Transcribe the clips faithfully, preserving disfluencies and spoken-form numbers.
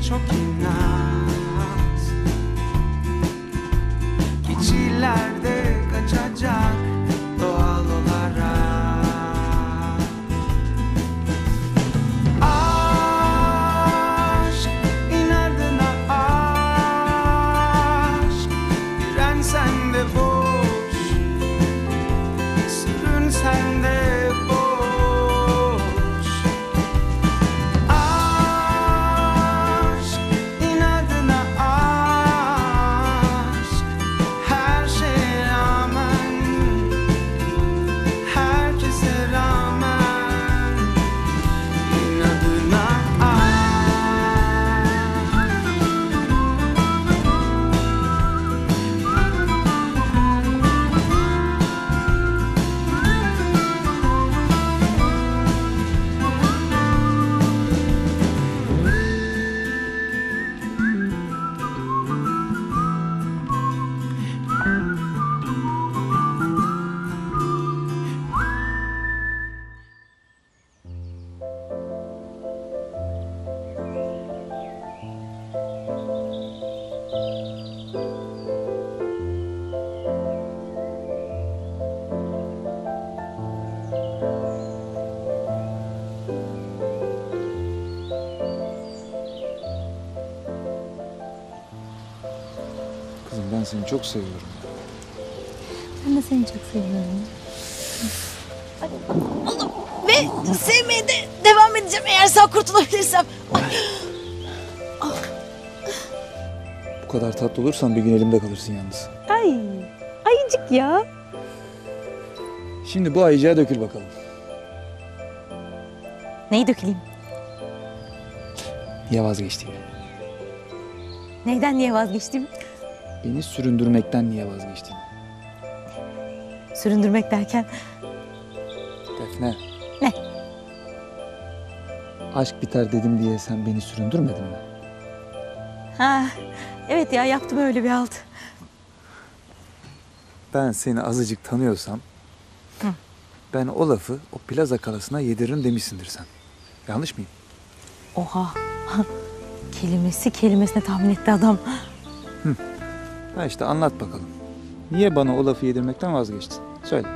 çok inat. Geçilerde kaçacak doğal olarak. Aşk inadına aşk, dirensen de boş, sürünsen de boş. Aşk inadına aşk, her şeye rağmen, herkese rağmen inadına aşk. Kızım ben seni çok seviyorum. Ben de seni çok seviyorum. Ay, Allah! Ve sevmeye de devam edeceğim eğer sağ kurtulabilirsem. Ay. Bu kadar tatlı olursan bir gün elimde kalırsın yalnız. Ay, ayıcık ya. Şimdi bu ayıcığa dökül bakalım. Neyi döküleyim? Niye vazgeçtiğini? Neyden niye vazgeçtim? Beni süründürmekten niye vazgeçtiğini. Süründürmek derken? Defne. Ne? Aşk biter dedim diye sen beni süründürmedin mi? Ha, evet ya yaptım öyle bir halt. Ben seni azıcık tanıyorsam... Hı. Ben o lafı o plaza kalasına yediririm demişsindir sen. Yanlış mıyım? Oha. Kelimesi kelimesine tahmin etti adam. Hı. Ha işte anlat bakalım. Niye bana o lafı yedirmekten vazgeçtin? Söyle.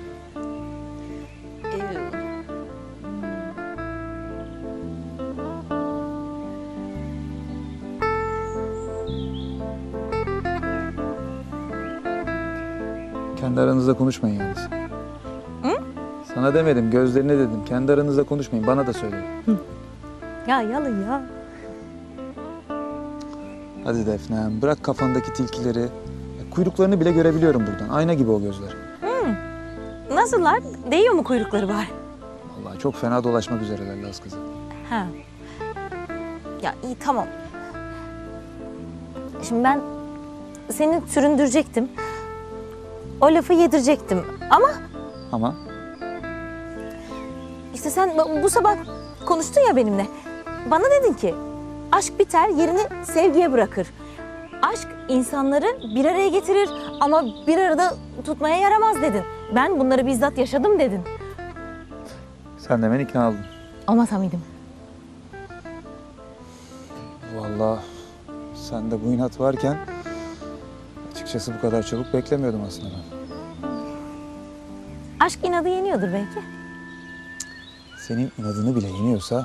Kendi aranızda konuşmayın yalnız. Hı? Sana demedim, gözlerine dedim. Kendi aranızda konuşmayın, bana da söyleyin. Hı. Ya yalın ya. Hadi Defne, bırak kafandaki tilkileri. Ya, kuyruklarını bile görebiliyorum buradan. Ayna gibi o gözler. Hı. Nasıllar? Değiyor mu kuyrukları var? Vallahi çok fena dolaşmak üzereler Laz kızı. Ha. Ya iyi tamam. Şimdi ben seni süründürecektim. O lafı yedirecektim ama... Ama? İşte sen bu sabah konuştun ya benimle. Bana dedin ki aşk biter yerini sevgiye bırakır. Aşk insanları bir araya getirir ama bir arada tutmaya yaramaz dedin. Ben bunları bizzat yaşadım dedin. Sen de hemen ikna oldun. Olmasa mıydım? Vallahi sende bu inat varken açıkçası bu kadar çabuk beklemiyordum aslında ben. Aşk inadı yeniyordur belki. Senin inadını bile yeniyorsa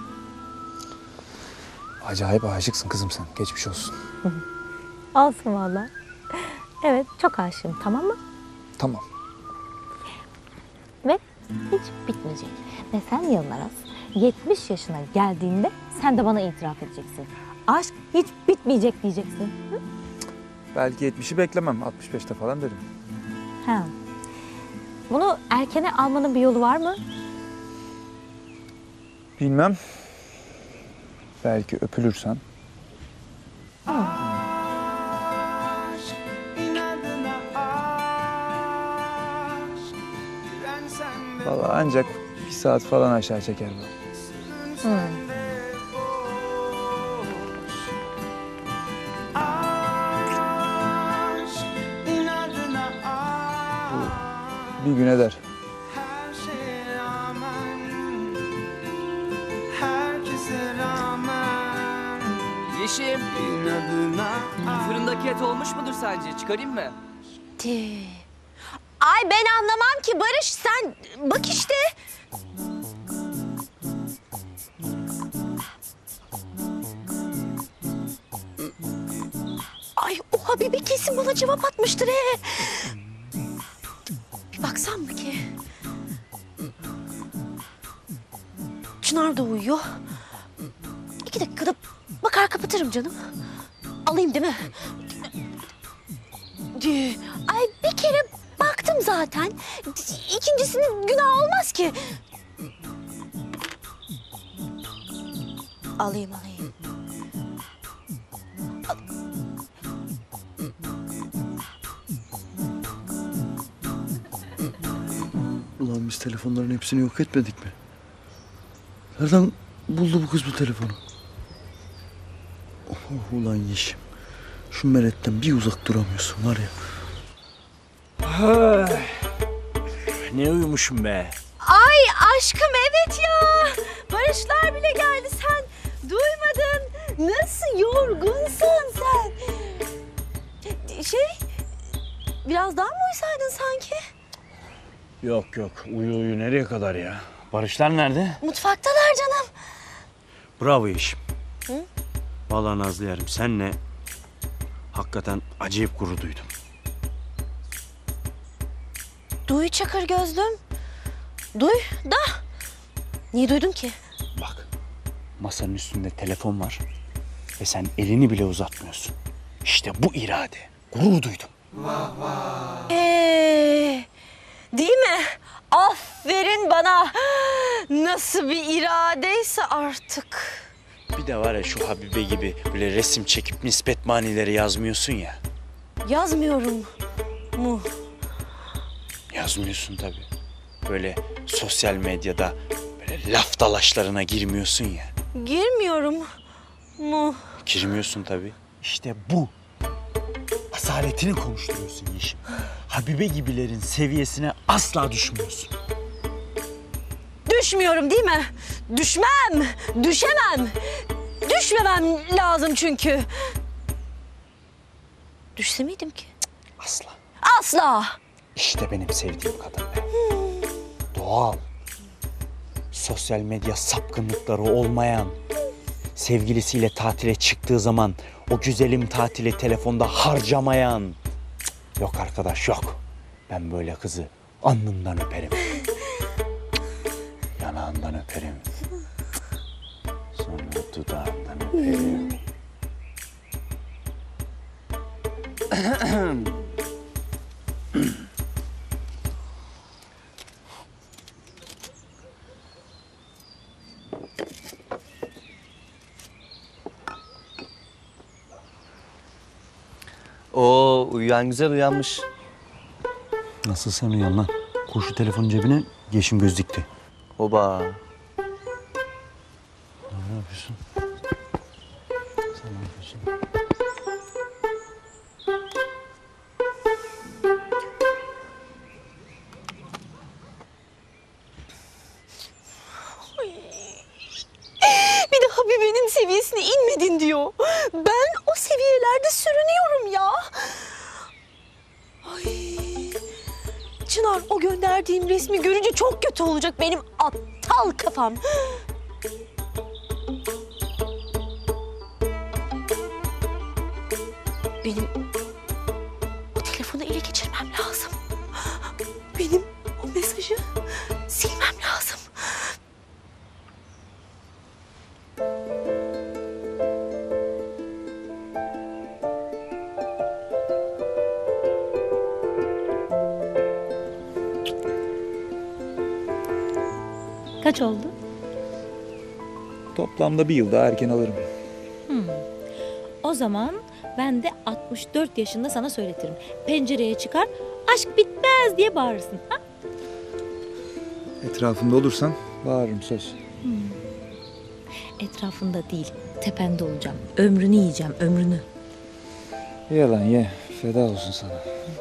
acayip aşıksın kızım sen. Geçmiş olsun. Olsun vallahi. Evet çok aşığım, tamam mı? Tamam. Ve hiç bitmeyecek. Ve sen Yılmaz yetmiş yaşına geldiğinde sen de bana itiraf edeceksin. Aşk hiç bitmeyecek diyeceksin. Hı? Belki yetmişi beklemem. altmış beşte falan derim. Ha. Bunu erkene almanın bir yolu var mı? Bilmem. Belki öpülürsen. Vallahi ancak bir saat falan aşağı çeker bu. Hmm. Bir gün eder. Yeşim, inadına fırındaki et olmuş mudur sence? Çıkarayım mı? De. Ay ben anlamam ki Barış, sen bak işte. Ay o Habibe kesin bana cevap atmıştır he. Bir baksam mı ki? Çınar da uyuyor. İki dakikada bakar kapatırım canım. Alayım değil mi? Ay bir kere baktım zaten. İkincisinin günah olmaz ki. Alayım alayım. Ulan biz telefonların hepsini yok etmedik mi? Nereden buldu bu kız bu telefonu? Oh, ulan Yeşim. Şu meletten bir uzak duramıyorsun var ya. Ne uyumuşum be. Ay aşkım evet ya. Barışlar bile geldi, sen duymadın. Nasıl yorgunsun sen. Şey, biraz daha mı uyusaydın sanki? Yok yok, uyu uyu nereye kadar ya? Barışlar nerede? Mutfaktalar canım. Bravo Yeşim. Hı? Vallahi Nazlı yarım senle hakikaten acayip gurur duydum. Duy çakır gözlüm. Duy da. Niye duydun ki? Bak, masanın üstünde telefon var ve sen elini bile uzatmıyorsun. İşte bu irade. Gurur duydum. Ee, değil mi? Aferin bana. Nasıl bir iradeyse artık. Bir de var ya şu Habibe gibi böyle resim çekip nispet manileri yazmıyorsun ya. Yazmıyorum mu? Yazmıyorsun tabii. Böyle sosyal medyada böyle laf dalaşlarına girmiyorsun ya. Girmiyorum mu? Girmiyorsun tabii. İşte bu. Asaletini konuşturuyorsun Yeşim. Habibe gibilerin seviyesine asla düşmüyorsun. Düşmüyorum değil mi? Düşmem, düşemem. Düşmemem lazım çünkü. Düşse miydim ki? Asla. Asla. İşte benim sevdiğim kadın be. Doğal. Sosyal medya sapkınlıkları olmayan. Sevgilisiyle tatile çıktığı zaman o güzelim tatili telefonda harcamayan. Cık, yok arkadaş yok. Ben böyle kızı alnından öperim. Yanağından öperim. Sonra dudağından öperim. Oo, uyuyan güzel uyanmış. Nasıl sen uyan lan? Koy şu telefonun cebine, Yeşim göz dikti. Oba. Ne yapıyorsun? Sen ne yapıyorsun? Bir de Habibe'nin seviyesine inmedin diyor. Ben o seviyelerde sürünüyorum ya. Ay. Çınar, o gönderdiğim resmi görünce çok kötü olacak benim aptal kafam. Benim o telefonu ele geçirmem lazım. Benim o mesajı silmem lazım. Kaç oldu? Toplamda bir yıl daha erken alırım. O zaman ben de altmış dört yaşında sana söyletirim. Pencereye çıkar, aşk bitmez diye bağırırsın. Ha? Etrafımda olursan bağırırım söz. Etrafında değil, tepende olacağım. Ömrünü yiyeceğim, ömrünü. Ye lan ye. Feda olsun sana.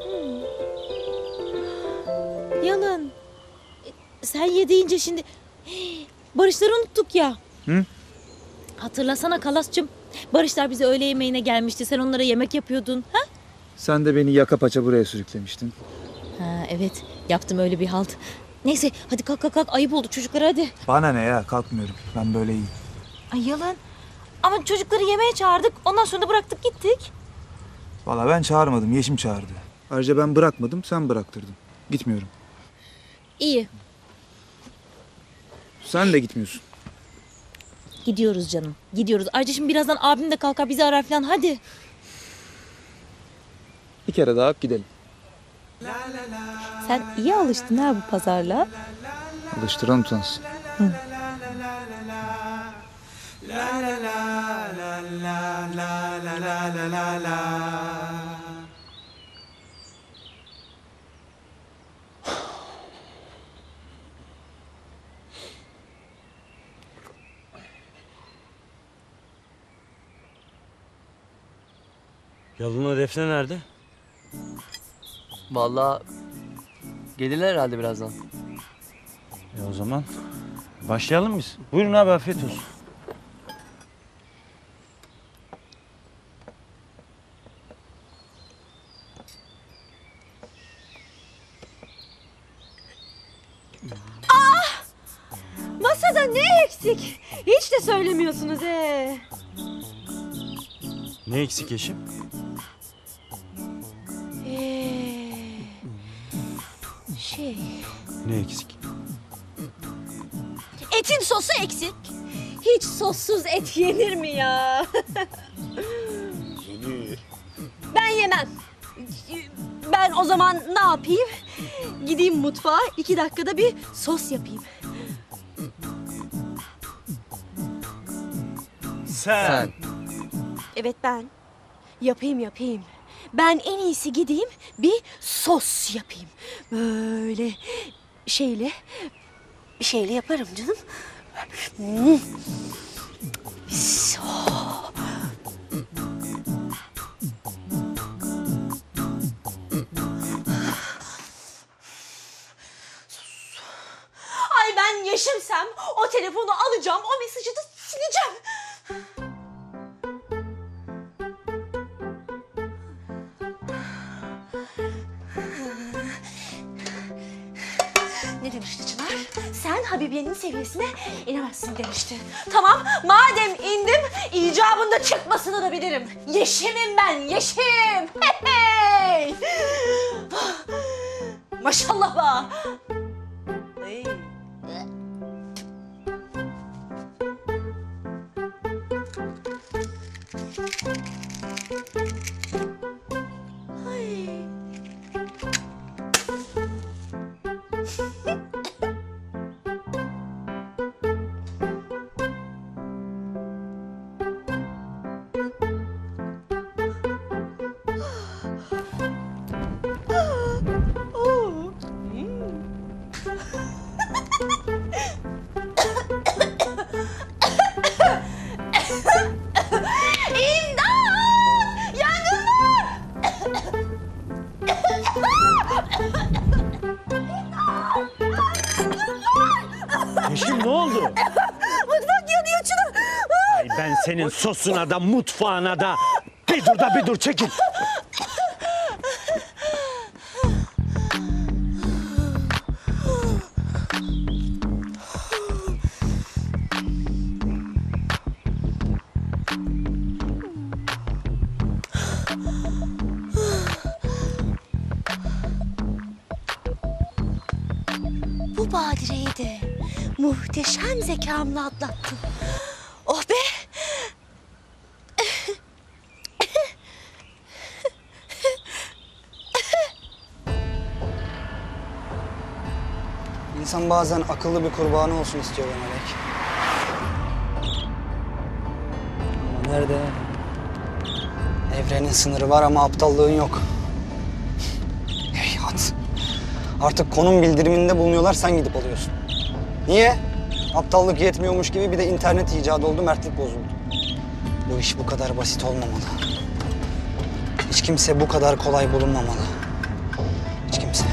Yalın. Sen ye deyince şimdi Barışları unuttuk ya. Hı? Hatırlasana Kalas'cığım. Barışlar bize öğle yemeğine gelmişti. Sen onlara yemek yapıyordun. Ha? Sen de beni yaka paça buraya sürüklemiştin. Ha evet. Yaptım öyle bir halt. Neyse hadi kalk kalk kalk. Ayıp oldu çocuklara hadi. Bana ne ya, kalkmıyorum. Ben böyle iyiyim. Ay yalan. Ama çocukları yemeğe çağırdık. Ondan sonra da bıraktık gittik. Valla ben çağırmadım, Yeşim çağırdı. Ayrıca ben bırakmadım, sen bıraktırdın. Gitmiyorum. İyi. Sen de gitmiyorsun. Gidiyoruz canım. Gidiyoruz. Ayrıca şimdi birazdan abim de kalkar bizi arar falan. Hadi. Bir kere daha gidelim. Sen iyi alıştın ha bu pazarla. Alıştıran utansın. Yalın'la Defne nerede? Vallahi gelirler herhalde birazdan. E o zaman başlayalım biz. Buyurun abi, afiyet olsun. Masada ne eksik? Hiç de söylemiyorsunuz ee. Ne eksik eşim? Ee, şey... Ne eksik? Etin sosu eksik. Hiç sossuz et yenir mi ya? Yenir. Ben yemem. Ben o zaman ne yapayım? Gideyim mutfağa, iki dakikada bir sos yapayım. Sen. Sen. Evet ben. Yapayım yapayım. Ben en iyisi gideyim bir sos yapayım. Böyle şeyle, şeyle yaparım canım. Hmm. So- Ay ben Yeşimsem o telefonu alacağım, o mesajı da sileceğim. Ne demişti Çınar? Sen Habibiye'nin seviyesine inemezsin demişti. Tamam, madem indim, icabında çıkmasını da bilirim. Yeşimim ben, yeşim! Hey hey! Maşallah ba! Ay. Ay. İmdat! Yangın var! Eşim ne oldu? Mutfak yanıyor Çınar! Ay ben senin sosuna da mutfağına da. Bir dur da bir dur, çekil. Bu badireyi de muhteşem zekamla atlattım. Oh be! İnsan bazen akıllı bir kurbanı olsun istiyor be Melek. Ama nerede? Evrenin sınırı var ama aptallığın yok. Heyhat. Artık konum bildiriminde bulunuyorlar, sen gidip alıyorsun. Niye? Aptallık yetmiyormuş gibi bir de internet icadı oldu, mertlik bozuldu. Bu iş bu kadar basit olmamalı. Hiç kimse bu kadar kolay bulunmamalı. Hiç kimse.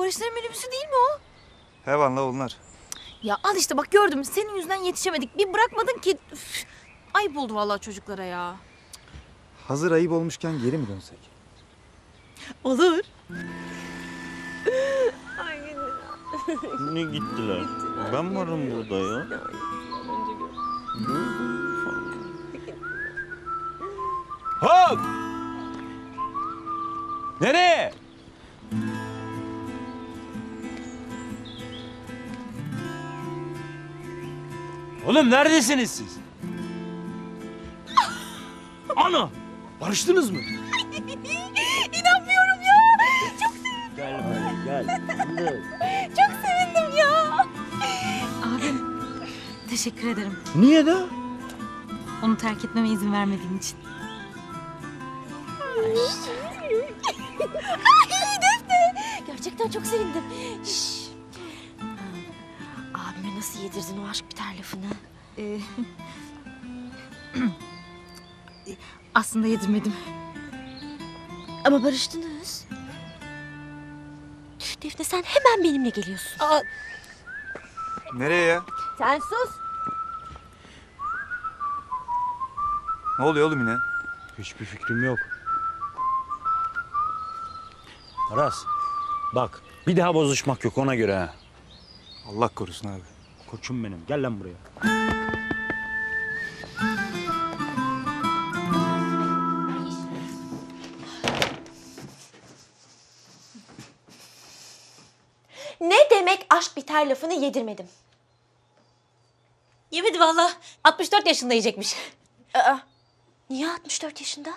Arkadaşların minibüsü değil mi o? He vallahi onlar. Ya al işte bak gördüm. Senin yüzünden yetişemedik. Bir bırakmadın ki. Üf, ayıp oldu vallahi çocuklara ya. Hazır ayıp olmuşken geri mi dönsek? Olur. Ne gittiler? Ben varım burada ya. Hop! Nereye? Oğlum neredesiniz siz? Ana! Barıştınız mı? İnanmıyorum ya. Çok sevindim. Gel buraya gel. Çok sevindim ya. Abim teşekkür ederim. Niye de? Onu terk etmeme izin vermediğin için. Ay Defne. Gerçekten çok sevindim. Şş. Abime nasıl yedirdin o aşk biter lafını? Ee, aslında yedirmedim. Ama barıştınız. Defne sen hemen benimle geliyorsun. Aa, Nereye ya? sen sus. Ne oluyor oğlum yine? Hiçbir fikrim yok. Aras, bak bir daha bozuşmak yok ona göre ha. Allah korusun abi. Koçum benim, gel lan buraya. Ne demek aşk biter lafını yedirmedim. Yemedi vallahi. altmış dört yaşında yiyecekmiş. Aa, niye altmış dört yaşında?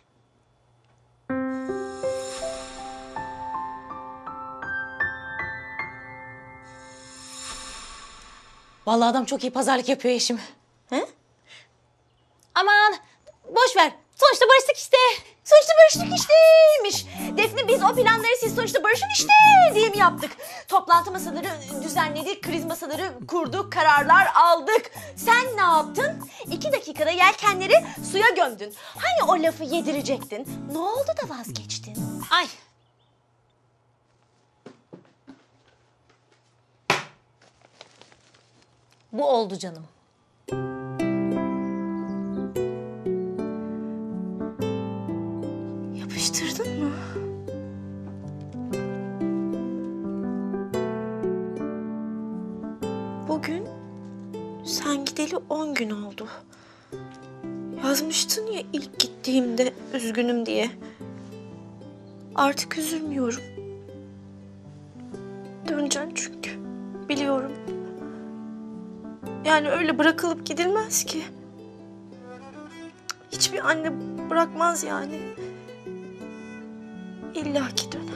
Vallahi adam çok iyi pazarlık yapıyor Yeşim. He? Aman boş ver. Sonuçta barıştık işte. Sonuçta barıştık işteymiş. Defne biz o planları siz sonuçta barışın işte diye mi yaptık? Toplantı masaları düzenledik, kriz masaları kurduk, kararlar aldık. Sen ne yaptın? İki dakikada yelkenleri suya gömdün. Hani o lafı yedirecektin? Ne oldu da vazgeçtin? Ay. Bu oldu canım. Yapıştırdın mı? Bugün sen gideli on gün oldu. Yazmıştın ya ilk gittiğimde üzgünüm diye. Artık üzülmüyorum. Döneceksin çünkü. Biliyorum. Yani öyle bırakılıp gidilmez ki. Hiçbir anne bırakmaz yani. İlla ki döner.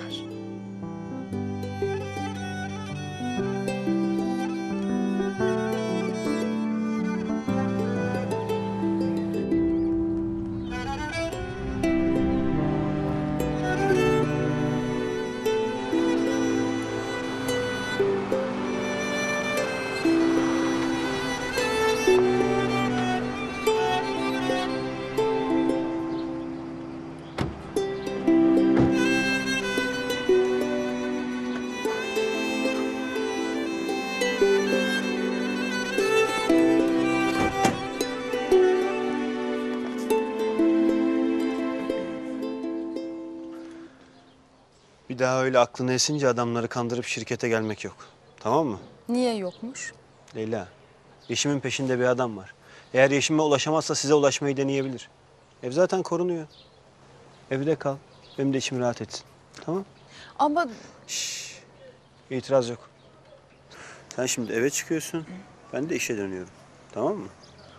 Bir daha öyle aklına esince adamları kandırıp şirkete gelmek yok. Tamam mı? Niye yokmuş? Leyla, Yeşim'in peşinde bir adam var. Eğer Yeşim'e ulaşamazsa size ulaşmayı deneyebilir. Ev zaten korunuyor. Evde kal. Benim de içim rahat etsin. Tamam? Ama... Şşş. İtiraz yok. Sen şimdi eve çıkıyorsun. Ben de işe dönüyorum. Tamam mı?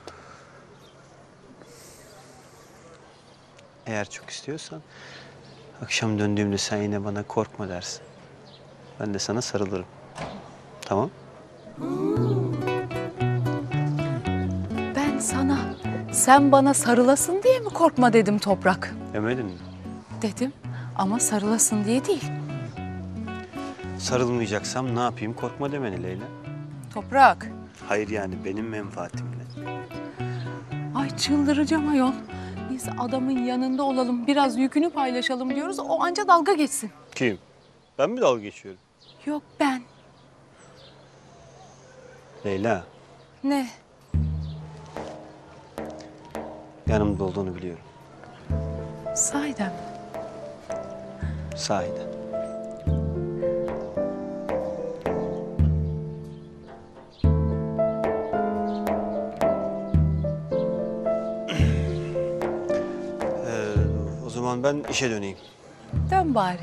Eğer çok istiyorsan akşam döndüğümde sen yine bana korkma dersin. Ben de sana sarılırım. Tamam? Ben sana, sen bana sarılasın diye mi korkma dedim Toprak? Demedin mi? Dedim ama sarılasın diye değil. Sarılmayacaksam ne yapayım? Korkma demeni Leyla. Toprak. Hayır yani benim menfaatimle. Ay çıldıracağım ayol. Biz adamın yanında olalım, biraz yükünü paylaşalım diyoruz. O anca dalga geçsin. Kim? Ben mi dalga geçiyorum? Yok ben. Leyla, Ne? yanımda olduğunu biliyorum. Sahiden mi? Sahiden. Ee, o zaman ben işe döneyim. Dön bari.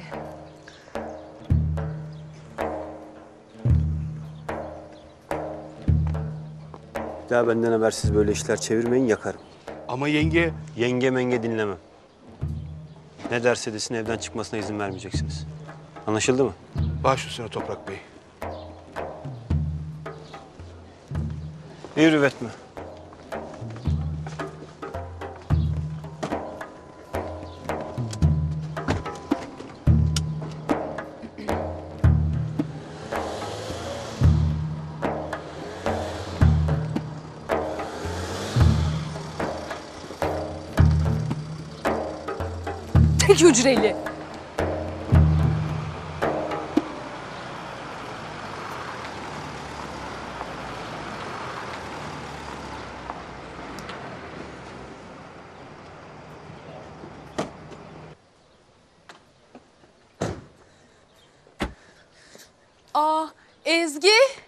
Bir daha benden habersiz böyle işler çevirmeyin, yakarım. Ama yenge... Yenge menge dinlemem. Ne derse desin evden çıkmasına izin vermeyeceksiniz. Anlaşıldı mı? Baş üstüne Toprak Bey. Yürü üretme. Tek hücreli. Aa, Ezgi.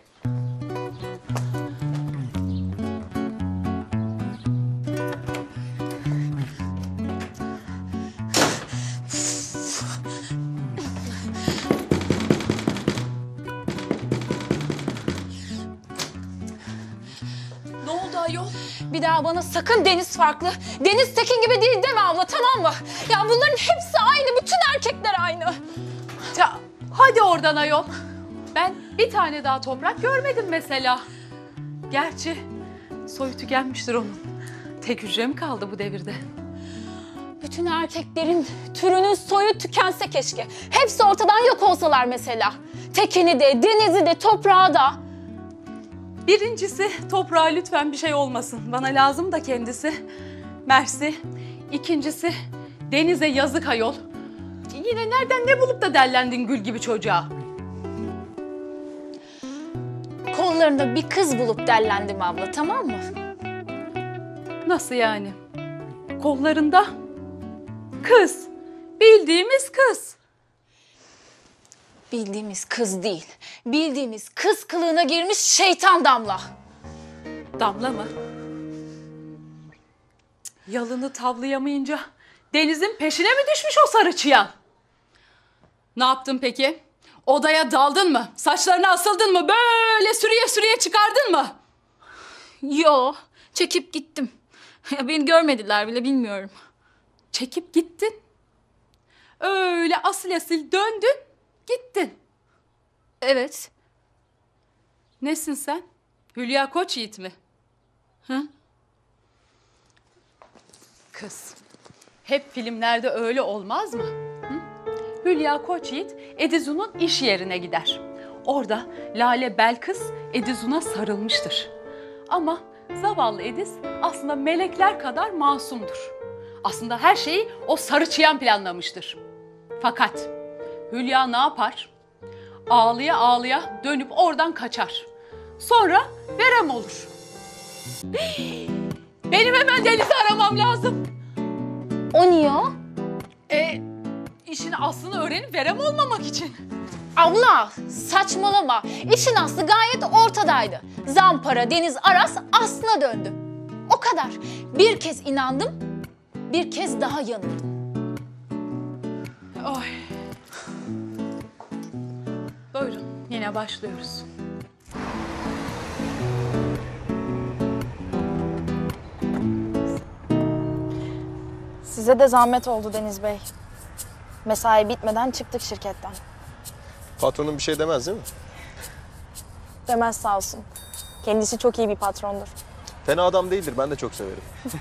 Ne oldu ayol? Bir daha bana sakın Deniz farklı, Deniz Tekin gibi değil deme abla, tamam mı? Ya bunların hepsi aynı, bütün erkekler aynı. Ya, hadi oradan ayol. Ben bir tane daha toprak görmedim mesela. Gerçi soyu tükenmiştir onun. Tek hücre mi kaldı bu devirde? Bütün erkeklerin türünün soyu tükense keşke. Hepsi ortadan yok olsalar mesela. Tekin'i de, Deniz'i de, toprağı da. Birincisi toprağa lütfen bir şey olmasın. Bana lazım da kendisi. Mersi. İkincisi Deniz'e yazık ayol. Yine nereden ne bulup da dellendin gül gibi çocuğa? Kollarında bir kız bulup dellendim abla, tamam mı? Nasıl yani? Kollarında kız. Bildiğimiz kız. Bildiğimiz kız değil. Bildiğimiz kız kılığına girmiş şeytan Damla. Damla mı? Yalını tavlayamayınca Deniz'in peşine mi düşmüş o sarı çıyan? Ne yaptın peki? Odaya daldın mı? Saçlarına asıldın mı? Böyle sürüye sürüye çıkardın mı? Yo, çekip gittim. Ya beni görmediler bile, bilmiyorum. Çekip gittin. Öyle asil asil döndün, gittin. Evet. Nesin sen? Hülya Koçyiğit mi? Hı? Kız, hep filmlerde öyle olmaz mı? Hı? Hülya Koçyiğit Edizun'un iş yerine gider. Orada Lale Belkıs Edizun'a sarılmıştır. Ama zavallı Ediz aslında melekler kadar masumdur. Aslında her şeyi o sarı çıyan planlamıştır. Fakat Hülya ne yapar? Ağlıya ağlıya dönüp oradan kaçar. Sonra verem olur. Benim hemen Deniz'i aramam lazım. O niye o? E, işin aslını öğrenip verem olmamak için. Abla saçmalama. İşin aslı gayet ortadaydı. Zampara Deniz Aras aslına döndü. O kadar. Bir kez inandım, bir kez daha yanıldım. Oy. Buyurun, yine başlıyoruz. Size de zahmet oldu Deniz Bey. Mesai bitmeden çıktık şirketten. Patronun bir şey demez değil mi? Demez sağ olsun. Kendisi çok iyi bir patrondur. Fena adam değildir, ben de çok severim.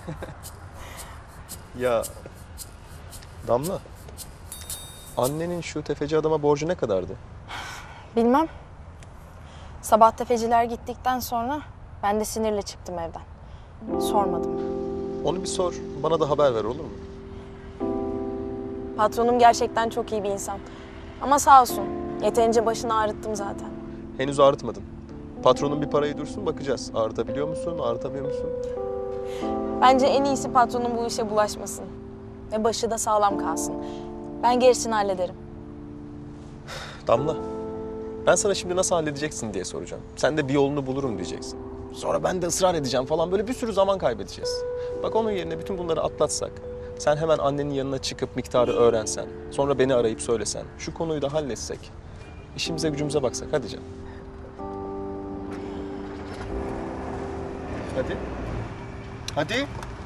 Ya Damla, annenin şu tefeci adama borcu ne kadardı? Bilmem. Sabah tefeciler gittikten sonra ben de sinirle çıktım evden. Sormadım. Onu bir sor, bana da haber ver, olur mu? Patronum gerçekten çok iyi bir insan. Ama sağ olsun Yeterince başını ağrıttım zaten. Henüz ağrıtmadın. Patronun bir parayı dursun bakacağız. Ağrıtabiliyor musun, ağrıtamıyor musun? Bence en iyisi patronun bu işe bulaşmasın. Ve başı da sağlam kalsın. Ben gerisini hallederim. Damla, ben sana şimdi nasıl halledeceksin diye soracağım. Sen de bir yolunu bulurum diyeceksin. Sonra ben de ısrar edeceğim falan, böyle bir sürü zaman kaybedeceğiz. Bak onun yerine bütün bunları atlatsak, sen hemen annenin yanına çıkıp miktarı öğrensen, sonra beni arayıp söylesen, şu konuyu da halletsek, işimize gücümüze baksak, hadi canım. Hadi. Hadi.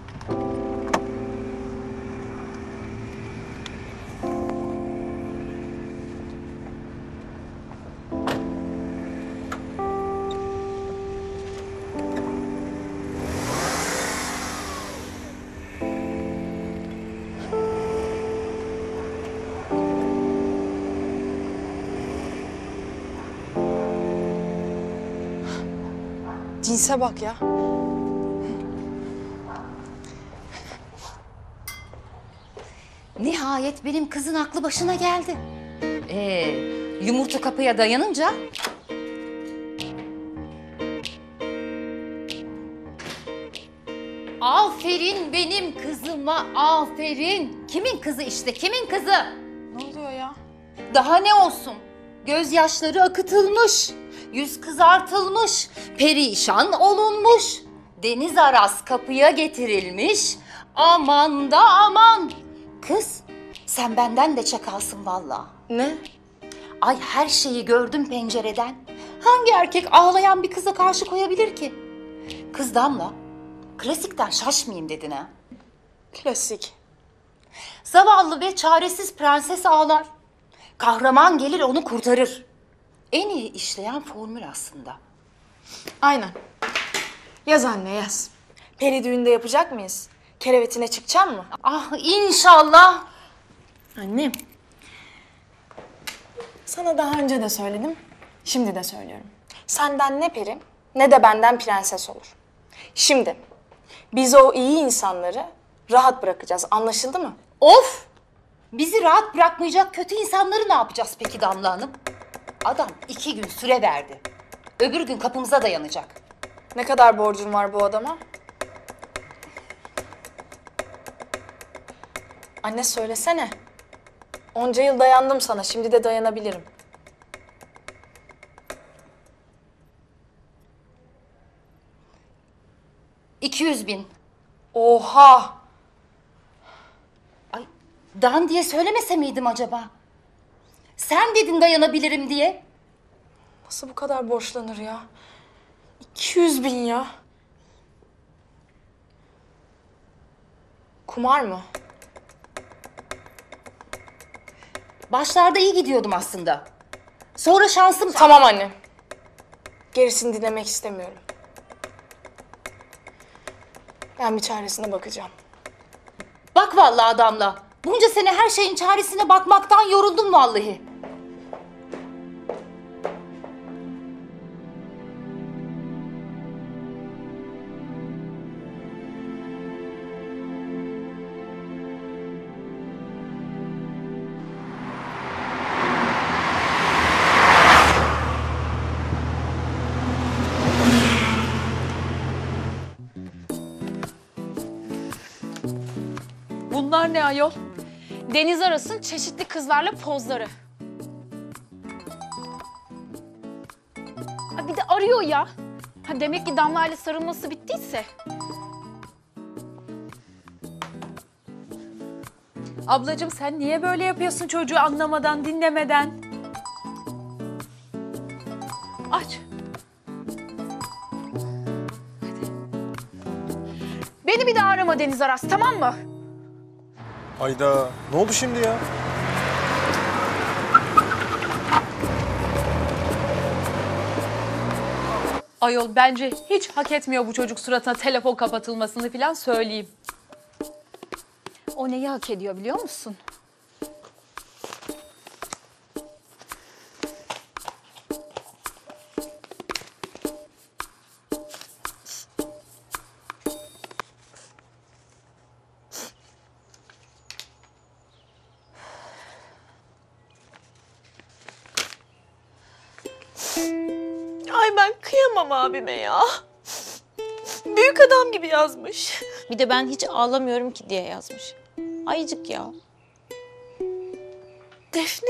Cinse bak ya. Nihayet benim kızın aklı başına geldi. Ee, yumurta kapıya dayanınca... Aferin benim kızıma, aferin. Kimin kızı işte, kimin kızı? Ne oluyor ya? Daha ne olsun? Gözyaşları akıtılmış, yüz kızartılmış, perişan olunmuş. Deniz Aras kapıya getirilmiş. Aman da aman. Kız, sen benden de çakalsın vallahi. Ne? Ay her şeyi gördüm pencereden. Hangi erkek ağlayan bir kıza karşı koyabilir ki? Kız Damla, klasikten şaşmayayım dedin ha. Klasik. Zavallı ve çaresiz prenses ağlar. Kahraman gelir onu kurtarır. En iyi işleyen formül aslında. Aynen. Yaz anne yaz. Peri düğünde yapacak mıyız? Kerevetine çıkacak mı? Ah inşallah. Annem. Sana daha önce de söyledim. Şimdi de söylüyorum. Senden ne peri ne de benden prenses olur. Şimdi biz o iyi insanları rahat bırakacağız. Anlaşıldı mı? Of! Bizi rahat bırakmayacak kötü insanları ne yapacağız peki Damla Hanım? Adam iki gün süre verdi. Öbür gün kapımıza dayanacak. Ne kadar borcun var bu adama? Anne söylesene. Onca yıl dayandım sana. Şimdi de dayanabilirim. İki yüz bin. Oha! Ay, Dan diye söylemese miydim acaba? Sen dedin dayanabilirim diye. Nasıl bu kadar borçlanır ya? iki yüz bin ya. Kumar mı? Başlarda iyi gidiyordum aslında. Sonra şansım... Tamam anne. Gerisini dinlemek istemiyorum. Ben bir çaresine bakacağım. Bak vallahi Damla. Bunca sene her şeyin çaresine bakmaktan yoruldum vallahi. Bunlar ne ayol? Deniz Aras'ın çeşitli kızlarla pozları. Ha bir de arıyor ya. Ha demek ki Damla ile sarılması bittiyse. Ablacığım sen niye böyle yapıyorsun çocuğu anlamadan, dinlemeden? Aç. Hadi. Beni bir daha arama Deniz Aras, tamam mı? Hayda, ne oldu şimdi ya? Ayol bence hiç hak etmiyor bu çocuk suratına telefon kapatılmasını falan söyleyeyim. O neyi hak ediyor biliyor musun? ben kıyamam abime ya. Büyük adam gibi yazmış. Bir de ben hiç ağlamıyorum ki diye yazmış. Ayıcık ya. Defne.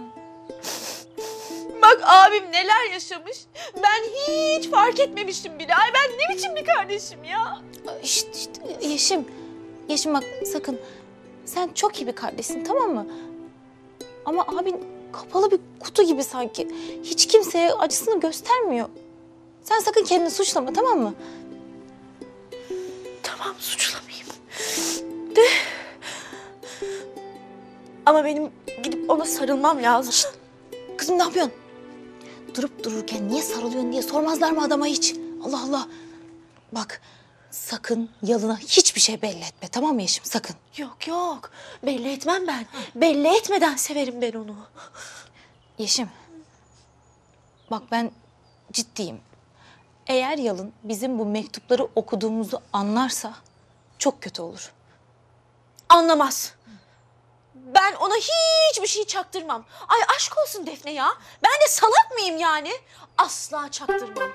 Bak abim neler yaşamış. Ben hiç fark etmemiştim bile. Ay ben ne biçim bir kardeşim ya. İşte, işte Yeşim. Yeşim bak sakın. Sen çok iyi bir kardeşsin, tamam mı? Ama abin kapalı bir kutu gibi sanki. Hiç kimseye acısını göstermiyor. Sen sakın kendini suçlama, tamam mı? Tamam, suçlamayayım. De. Ama benim gidip ona sarılmam lazım. Şişt. Kızım ne yapıyorsun? Durup dururken niye sarılıyorsun diye sormazlar mı adama hiç? Allah Allah. Bak sakın Yalın'a hiçbir şey belli etme, tamam mı Yeşim? Sakın. Yok yok, belli etmem ben. Belli etmeden severim ben onu. Yeşim. Bak ben ciddiyim. Eğer Yalın bizim bu mektupları okuduğumuzu anlarsa çok kötü olur. Anlamaz. Ben ona hiçbir şey çaktırmam. Ay aşk olsun Defne ya. Ben de salak mıyım yani? Asla çaktırmam.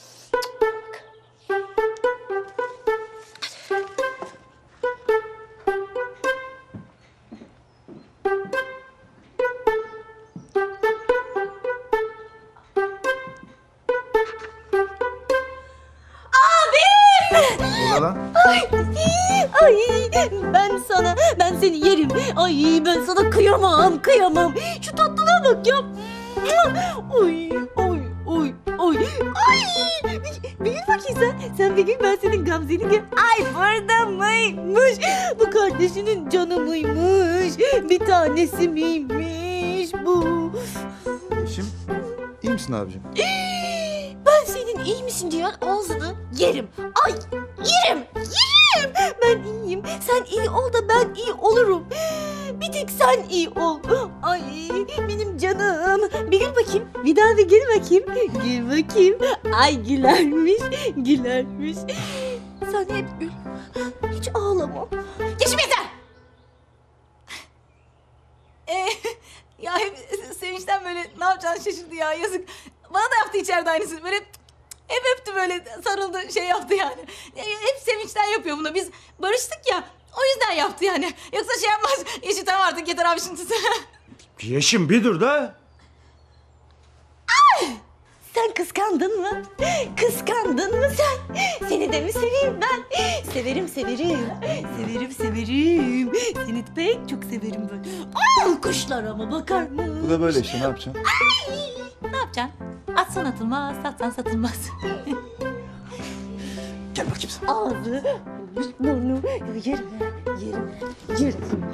Ay, ay ben sana, ben seni yerim. Ay ben sana kıyamam, kıyamam. Şu tatlılığa bak ya. Oy, oy, oy, oy. Ay, bir gül bakayım sen. Sen bir gül, ben senin Gamze'nin gül. Ay burada mıymış? Bu kardeşinin canı mıymış? Bir tanesi miymiş bu? Yeşim, iyi misin abicim? Ben senin iyi misin diyen ağzını yerim. Ay yerim, yerim. Ben iyiyim. Sen iyi ol da ben iyi olurum. Bir tek sen iyi ol. Ay benim canım. Bir gül bakayım. Bir daha bir gül bakayım. Gül bakayım. Ay gülermiş, gülermiş. Sen hep gül. Hiç ağlama. Yeşim yeter. Ee, ya hep sevinçten böyle ne yapacağını şaşırdı ya, yazık. Bana da yaptı içeride aynısını. Böyle hep öptü, böyle sarıldı, şey yaptı yani. Hep sevinçten yapıyor bunu. Biz barıştık ya, o yüzden yaptı yani. Yoksa şey yapmaz. Yeşil tamam artık yeter abi şimdi. Yeşim bir dur da. Ay! Sen kıskandın mı? Kıskandın mı sen? Seni de mi seveyim ben? Severim severim. Severim severim. Seni pek çok severim ben. Ay kuşlar ama bakar mı? Bu da böyle işte, ne yapacaksın? Ay! Ne yapacaksın? Atsan atılmaz, satsan satılmaz. Gel bakayım sen. Ağzı, burnu, yerim, yerim, yerim.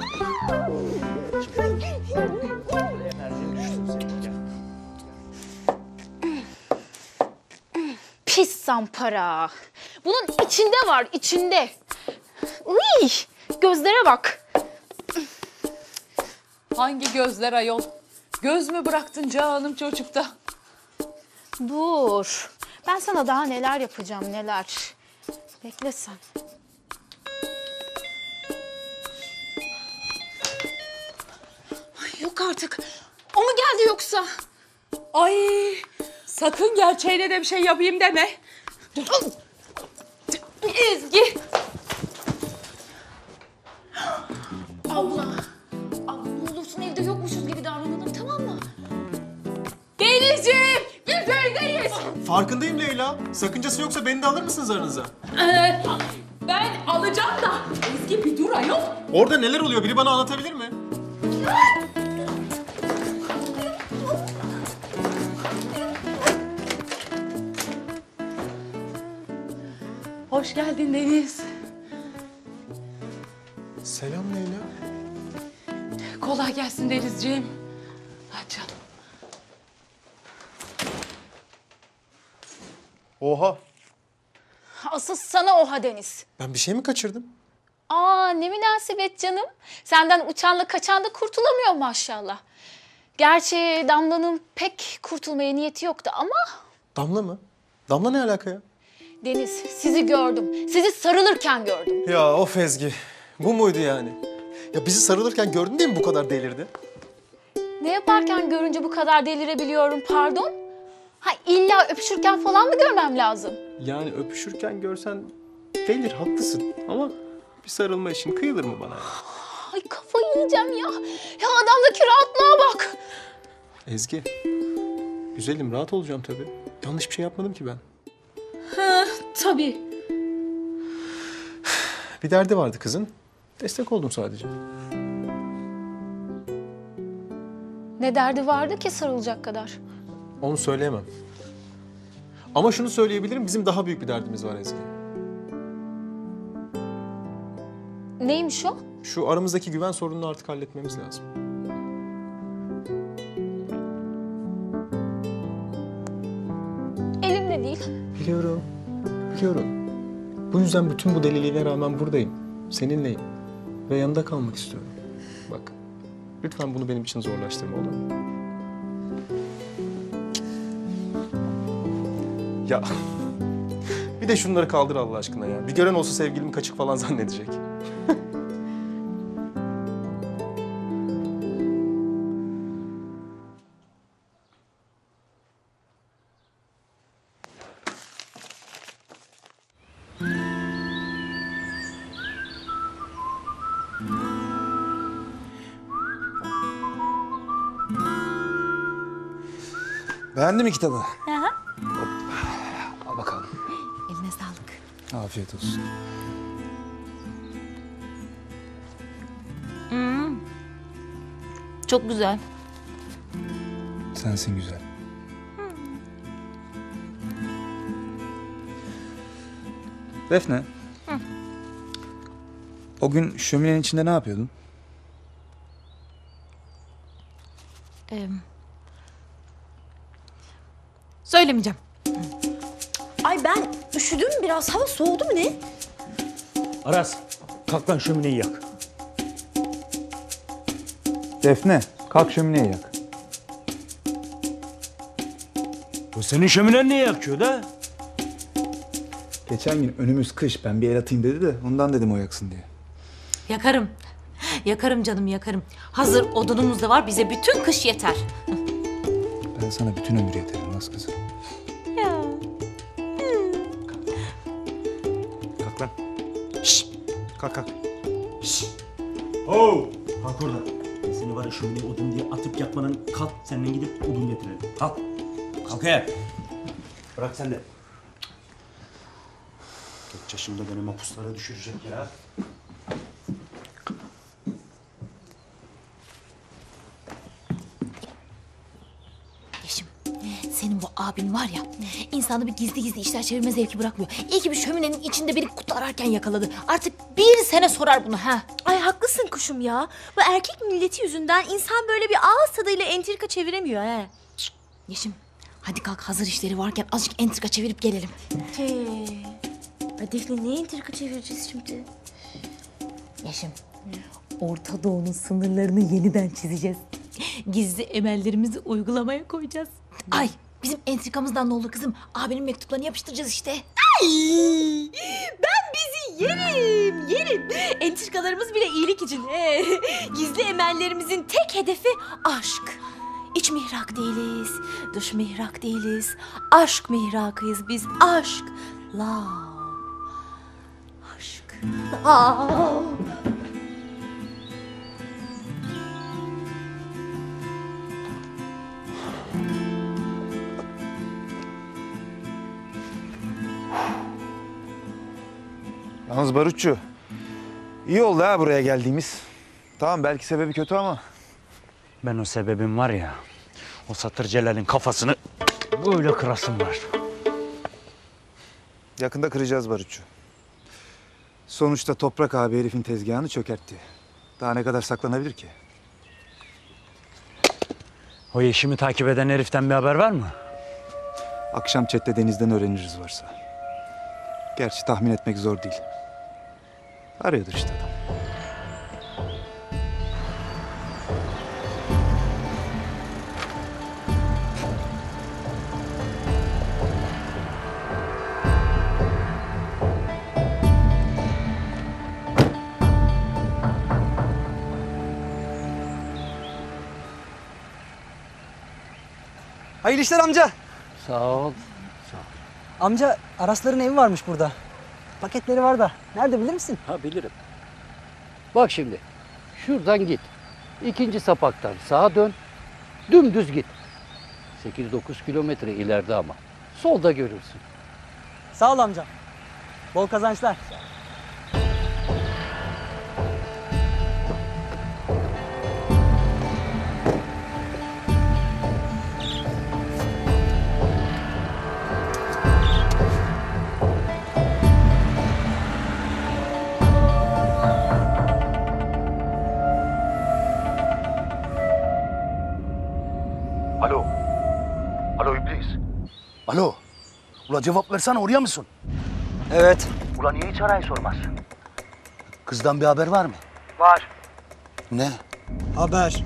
Pis zampara. Bunun içinde var, içinde. Uy, gözlere bak. Hangi gözler ayol? Göz mü bıraktın canım çocukta? Dur. Ben sana daha neler yapacağım, neler. Bekle sen. Ay, yok artık. O mu geldi yoksa? Ay sakın gerçeğine de bir şey yapayım deme. Dur. Ezgi. Abla. Abla ne olursun evde yokmuşuz gibi davranalım, tamam mı? Denizciğim biz evdeyiz. Farkındayım Leyla. Sakıncası yoksa beni de alır mısınız aranıza? Ee, ben alacağım da Ezgi bir dur ayol. Orada neler oluyor? Biri bana anlatabilir mi? Hoş geldin Deniz. Selam Leyla. Kolay gelsin Denizciğim. Hadi canım. Oha. Asıl sana oha Deniz. Ben bir şey mi kaçırdım? Aa ne münasebet canım. Senden uçanla kaçan da kurtulamıyor maşallah. Gerçi Damla'nın pek kurtulmaya niyeti yoktu ama... Damla mı? Damla ne alaka ya? Deniz sizi gördüm. Sizi sarılırken gördüm. Ya of Ezgi. Bu muydu yani? Ya bizi sarılırken gördün değil mi bu kadar delirdi? Ne yaparken görünce bu kadar delirebiliyorum pardon? Ha illa öpüşürken falan mı görmem lazım? Yani öpüşürken görsen gelir, haklısın. Ama bir sarılma için kıyılır mı bana? Ay kafayı yiyeceğim ya. Ya adamdaki rahatlığa bak. Ezgi, güzelim, rahat olacağım tabii. Yanlış bir şey yapmadım ki ben. Ha tabii. Bir derdi vardı kızın. Destek oldum sadece. Ne derdi vardı ki sarılacak kadar? Onu söyleyemem. Ama şunu söyleyebilirim, bizim daha büyük bir derdimiz var Ezgi. Neymiş o? Şu aramızdaki güven sorununu artık halletmemiz lazım. Elimde değil. Biliyorum, biliyorum. Bu yüzden bütün bu deliliğine rağmen buradayım. Seninleyim. Ve yanında kalmak istiyorum. Bak, lütfen bunu benim için zorlaştırma, olur mu? Ya, bir de şunları kaldır Allah aşkına ya. Bir gören olsa sevgilimi kaçık falan zannedecek. Beğendin mi kitabı? Aha. Al bakalım. Eline sağlık. Afiyet olsun. Hmm. Çok güzel. Sensin güzel. Defne. Hı. O gün şöminenin içinde ne yapıyordun? Ee, söylemeyeceğim. Ay ben üşüdüm biraz. Hava soğudu mu ne? Aras, kalk lan şömineyi yak. Defne, kalk şömineyi yak. Bu senin şöminen niye yakıyor da? Geçen gün önümüz kış, ben bir el atayım dedi de ondan dedim o yaksın diye. Yakarım. Yakarım canım yakarım. Hazır odunumuz da var, bize bütün kış yeter. Ben sana bütün ömür yeterim nasıl kızım. Ya. Kalk lan. Şşş. Kalk kalk. Şşş. Oo. Kalk oradan. Ben seni var ya şömineye odun diye atıp yakmadan kalk. Seninle gidip odun getirelim. Kalk. Kalk ya. Bırak sen de. Geç yaşımda beni mapuslara düşürecek ya. Yeşim, senin bu abin var ya, insanı bir gizli gizli işler çevirme zevki bırakmıyor. İyi ki bir şöminenin içinde beni kutu ararken yakaladı. Artık bir sene sorar bunu ha. Ay haklısın kuşum ya. Bu erkek milleti yüzünden insan böyle bir ağız tadıyla entrika çeviremiyor he. Yeşim, hadi kalk hazır işleri varken azıcık entrika çevirip gelelim. He. Ay Defne ne entrika çevireceğiz şimdi? Yeşim, Orta Doğu'nun sınırlarını yeniden çizeceğiz. Gizli emellerimizi uygulamaya koyacağız. Ay, bizim entrikamızdan ne olur kızım? Abinin mektuplarını yapıştıracağız işte. Ay, ben bizi yerim, yerim. Entrikalarımız bile iyilik için. He. Gizli emellerimizin tek hedefi aşk. İç mihrak değiliz, dış mihrak değiliz. Aşk mihrakıyız biz, aşk. Love. Aşk. Aa. Yalnız Barutçu, iyi oldu ha buraya geldiğimiz. Tamam belki sebebi kötü ama. Ben o sebebim var ya, o Satır Celal'in kafasını böyle kırasım var. Yakında kıracağız Barutçu. Sonuçta Toprak abi herifin tezgahını çökertti. Daha ne kadar saklanabilir ki? O Yeşim'i takip eden heriften bir haber var mı? Akşam chatte Deniz'den öğreniriz varsa. Gerçi tahmin etmek zor değil. Arıyordur işte adam. Hayırlı işler amca. Sağ ol. Amca Arasların evi varmış burada. Paketleri var da. Nerede bilir misin? Ha bilirim. Bak şimdi. Şuradan git. İkinci sapaktan sağa dön. Dümdüz git. sekiz dokuz kilometre ileride ama. Solda görürsün. Sağ ol amca. Bol kazançlar. Alo. Alo iblis. Alo. Ula cevap versene, oraya mısın? Evet. Ula niye hiç arayı sormazsın? Kızdan bir haber var mı? Var. Ne? Haber.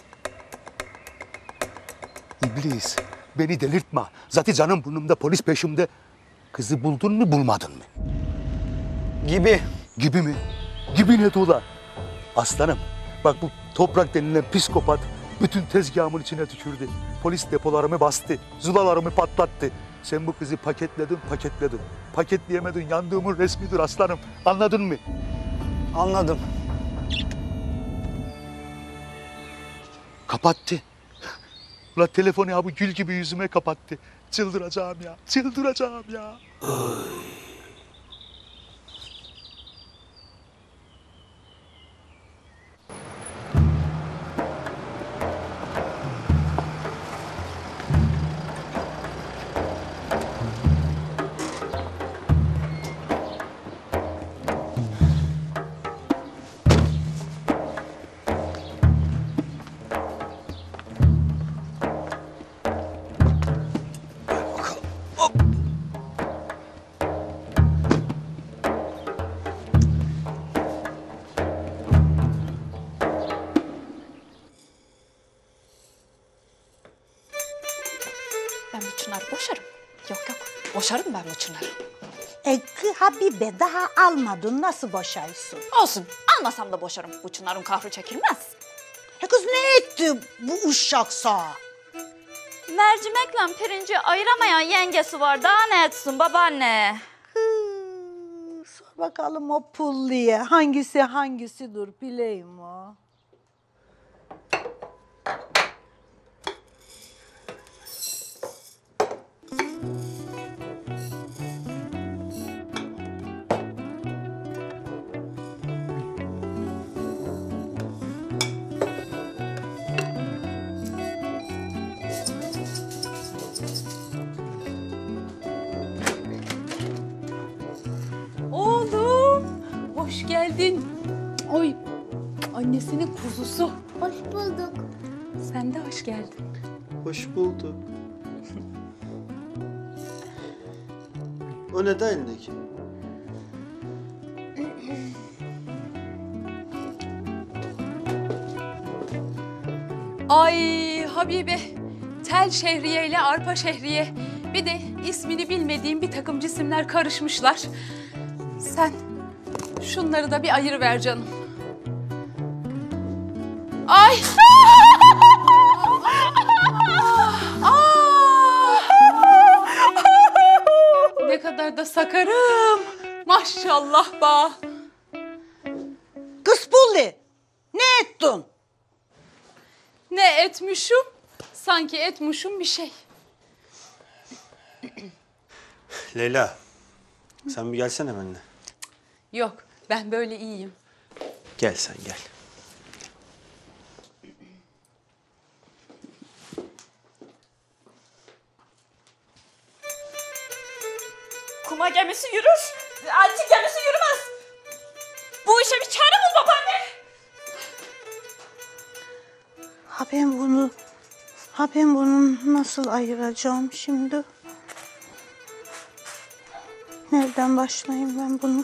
İblis, beni delirtme. Zaten canım burnumda, polis peşimde. Kızı buldun mu, bulmadın mı? Gibi. Gibi mi? Gibi ne ula? Aslanım, bak bu Toprak denilen psikopat bütün tezgahımın içine tükürdü. Polis depolarımı bastı, zulalarımı patlattı. Sen bu kızı paketledin, paketledin. Paketleyemedin, yandığımın resmidir aslanım. Anladın mı? Anladım. Kapattı. Ulan telefonu ya bu gül gibi yüzüme kapattı. Çıldıracağım ya, çıldıracağım ya. Ben bu Çınar'ı boşarım. Yok yok, boşarım ben bu Çınar'ı. E, Habibe daha almadın, nasıl boşaysın? Olsun, almasam da boşarım. Bu Çınar'ın kahrı çekilmez. E kız ne etti bu uşak sağa? Mercimekle pirinci ayıramayan yengesi var. Daha ne etsin babaanne? Sor bakalım o pulliye hangisi hangisidir bileyim o. Oğlum, hoş geldin. Oy, annesinin kuzusu. Hoş bulduk. Sen de hoş geldin. Hoş bulduk. O ne de elindeki? Ay Habibe, tel şehriye ile arpa şehriye. Bir de ismini bilmediğim bir takım cisimler karışmışlar. Sen şunları da bir ayırıver canım. Ay! Ne kadar da sakarım. Maşallah ba. Kız pulli ne ettin? Ne etmişim? Sanki etmişim bir şey. Leyla, sen bir gelsene benimle. Yok, ben böyle iyiyim. Gel sen gel. Kuma gemisi yürür, elti gemisi yürümez. Bu işe bir çare bul babaanne. Ha ben bunu, ha ben bunu nasıl ayıracağım şimdi? Nereden başlayayım ben bunu?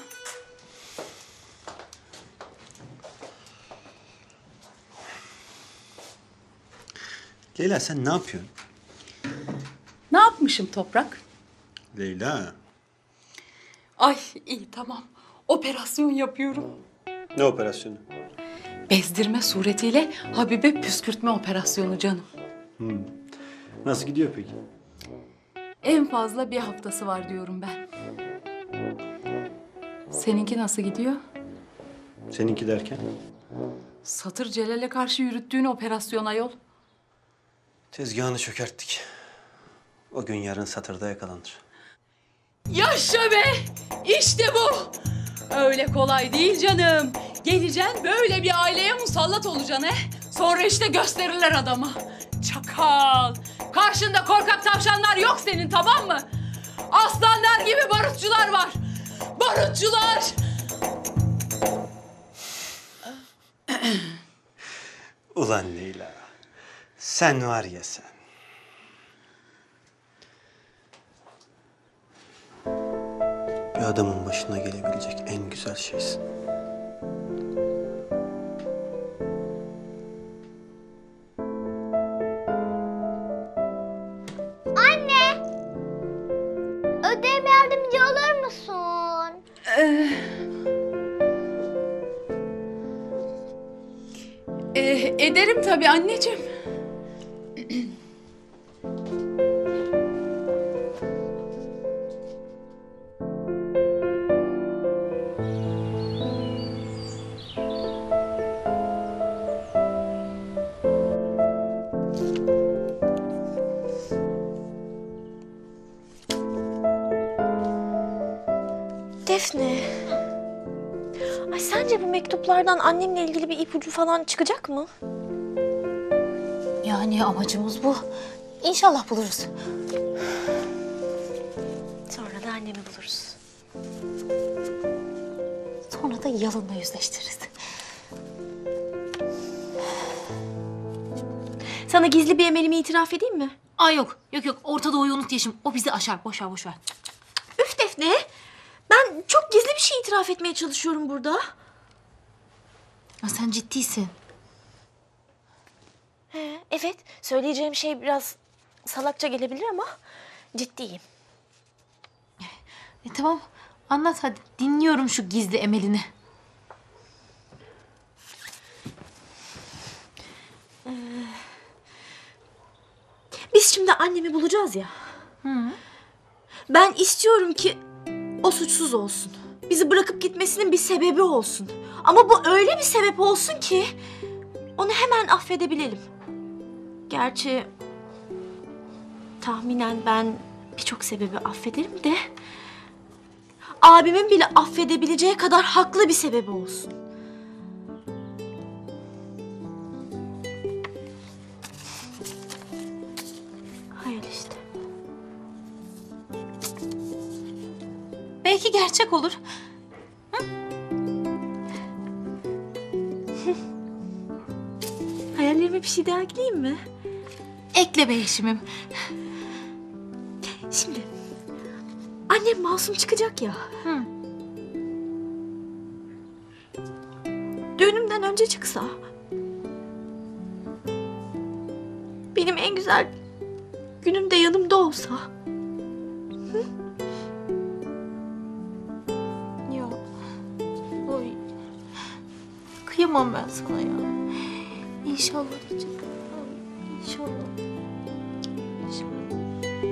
Leyla sen ne yapıyorsun? Ne yapmışım Toprak? Leyla. Ay iyi tamam. Operasyon yapıyorum. Ne operasyonu? Bezdirme suretiyle Habibe püskürtme operasyonu canım. Hmm. Nasıl gidiyor peki? En fazla bir haftası var diyorum ben. Seninki nasıl gidiyor? Seninki derken? Satır Celal'e karşı yürüttüğün operasyon ayol. Tezgahını çökerttik. O gün yarın Satır'da yakalanır. Yaşa be! İşte bu! Öyle kolay değil canım. Geleceksin böyle bir aileye musallat olacaksın he. Sonra işte gösterirler adama. Çakal! Karşında korkak tavşanlar yok senin, tamam mı? Aslanlar gibi barutçular var. Barutçular! Ulan Leyla, sen var ya sen. Bir adamın başına gelebilecek en güzel şeysin. Anne! Ödevime yardımcı olur musun? Ee, e, ederim tabii anneciğim. Defne. Ay sence bu mektuplardan annemle ilgili bir ipucu falan çıkacak mı? Yani amacımız bu. İnşallah buluruz. Sonra da annemi buluruz. Sonra da Yalın'la yüzleştiririz. Sana gizli bir emelimi itiraf edeyim mi? Aa yok, yok yok. Orta Doğu'yu unut Yeşim. O bizi aşar. Boş ver, boş ver. Üf Defne. Ben çok gizli bir şey itiraf etmeye çalışıyorum burada. Ya sen ciddisin. He, evet. Söyleyeceğim şey biraz salakça gelebilir ama ciddiyim. E tamam. Anlat hadi. Dinliyorum şu gizli emelini. Ee, biz şimdi annemi bulacağız ya. Hı. Ben istiyorum ki o suçsuz olsun. Bizi bırakıp gitmesinin bir sebebi olsun. Ama bu öyle bir sebep olsun ki onu hemen affedebilelim. Gerçi tahminen ben birçok sebebi affederim de abimin bile affedebileceği kadar haklı bir sebebi olsun. Hayal işte. Belki gerçek olur. Hayallerime bir şey daha ekleyeyim mi? Ekle be Yeşim'im. Şimdi annem masum çıkacak ya. Hı. Düğünümden önce çıksa. Benim en güzel günümde yanımda olsa. Hı? Ya. Oy. Kıyamam ben sana ya. İnşallah diyeceğim. İnşallah. İnşallah.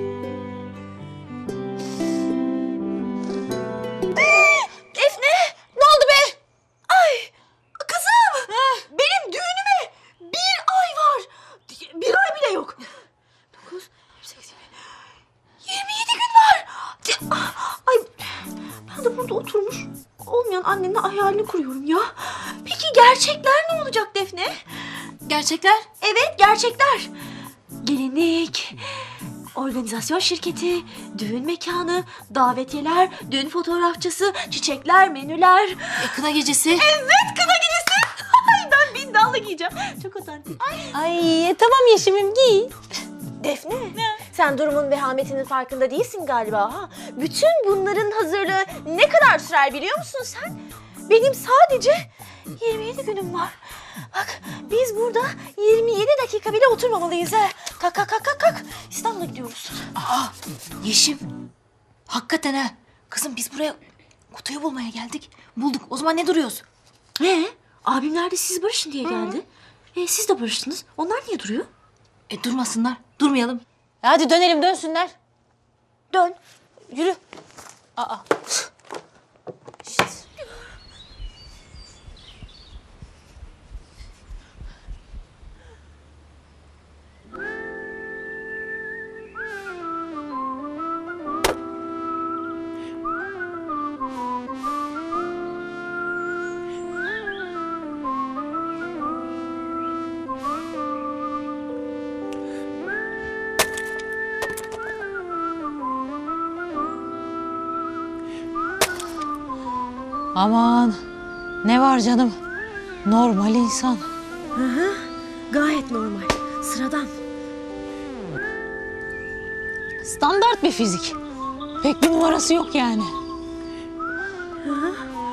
Defne! Ne oldu be? Ay! Kızım! Benim düğünüme bir ay var. Bir ay bile yok. Dokuz, sekiz, yirmi yedi gün var. Ay ben de burada oturmuş olmayan annenin hayalini kuruyorum ya. Peki gerçekler ne olacak Defne? Gerçekler? Evet gerçekler. Gelinlik, organizasyon şirketi, düğün mekanı, davetiyeler, düğün fotoğrafçısı, çiçekler, menüler. E, kına gecesi. Evet kına gecesi. Ay ben bindallı giyeceğim. Çok otantik. Ay. Ay tamam Yeşim'im giy. Defne sen durumun vehametinin farkında değilsin galiba ha. Bütün bunların hazırlığı ne kadar sürer biliyor musun sen? Benim sadece yirmi yedi günüm var. Bak biz burada yirmi yedi dakika bile oturmamalıyız ha. Kalk kalk kalk kalk kalk. İstanbul'a gidiyoruz. Aa Yeşim. Hakikaten ha. Kızım biz buraya kutuyu bulmaya geldik. Bulduk. O zaman ne duruyoruz? Ee, abimler de siz barışın diye geldi. Ee, siz de barıştınız. Onlar niye duruyor? E durmasınlar. Durmayalım. Hadi dönelim dönsünler. Dön. Yürü. Aa. Şişt. Aman ne var canım? Normal insan. Hı hı. Gayet normal. Sıradan. Standart bir fizik. Pek bir numarası yok yani. Hı hı.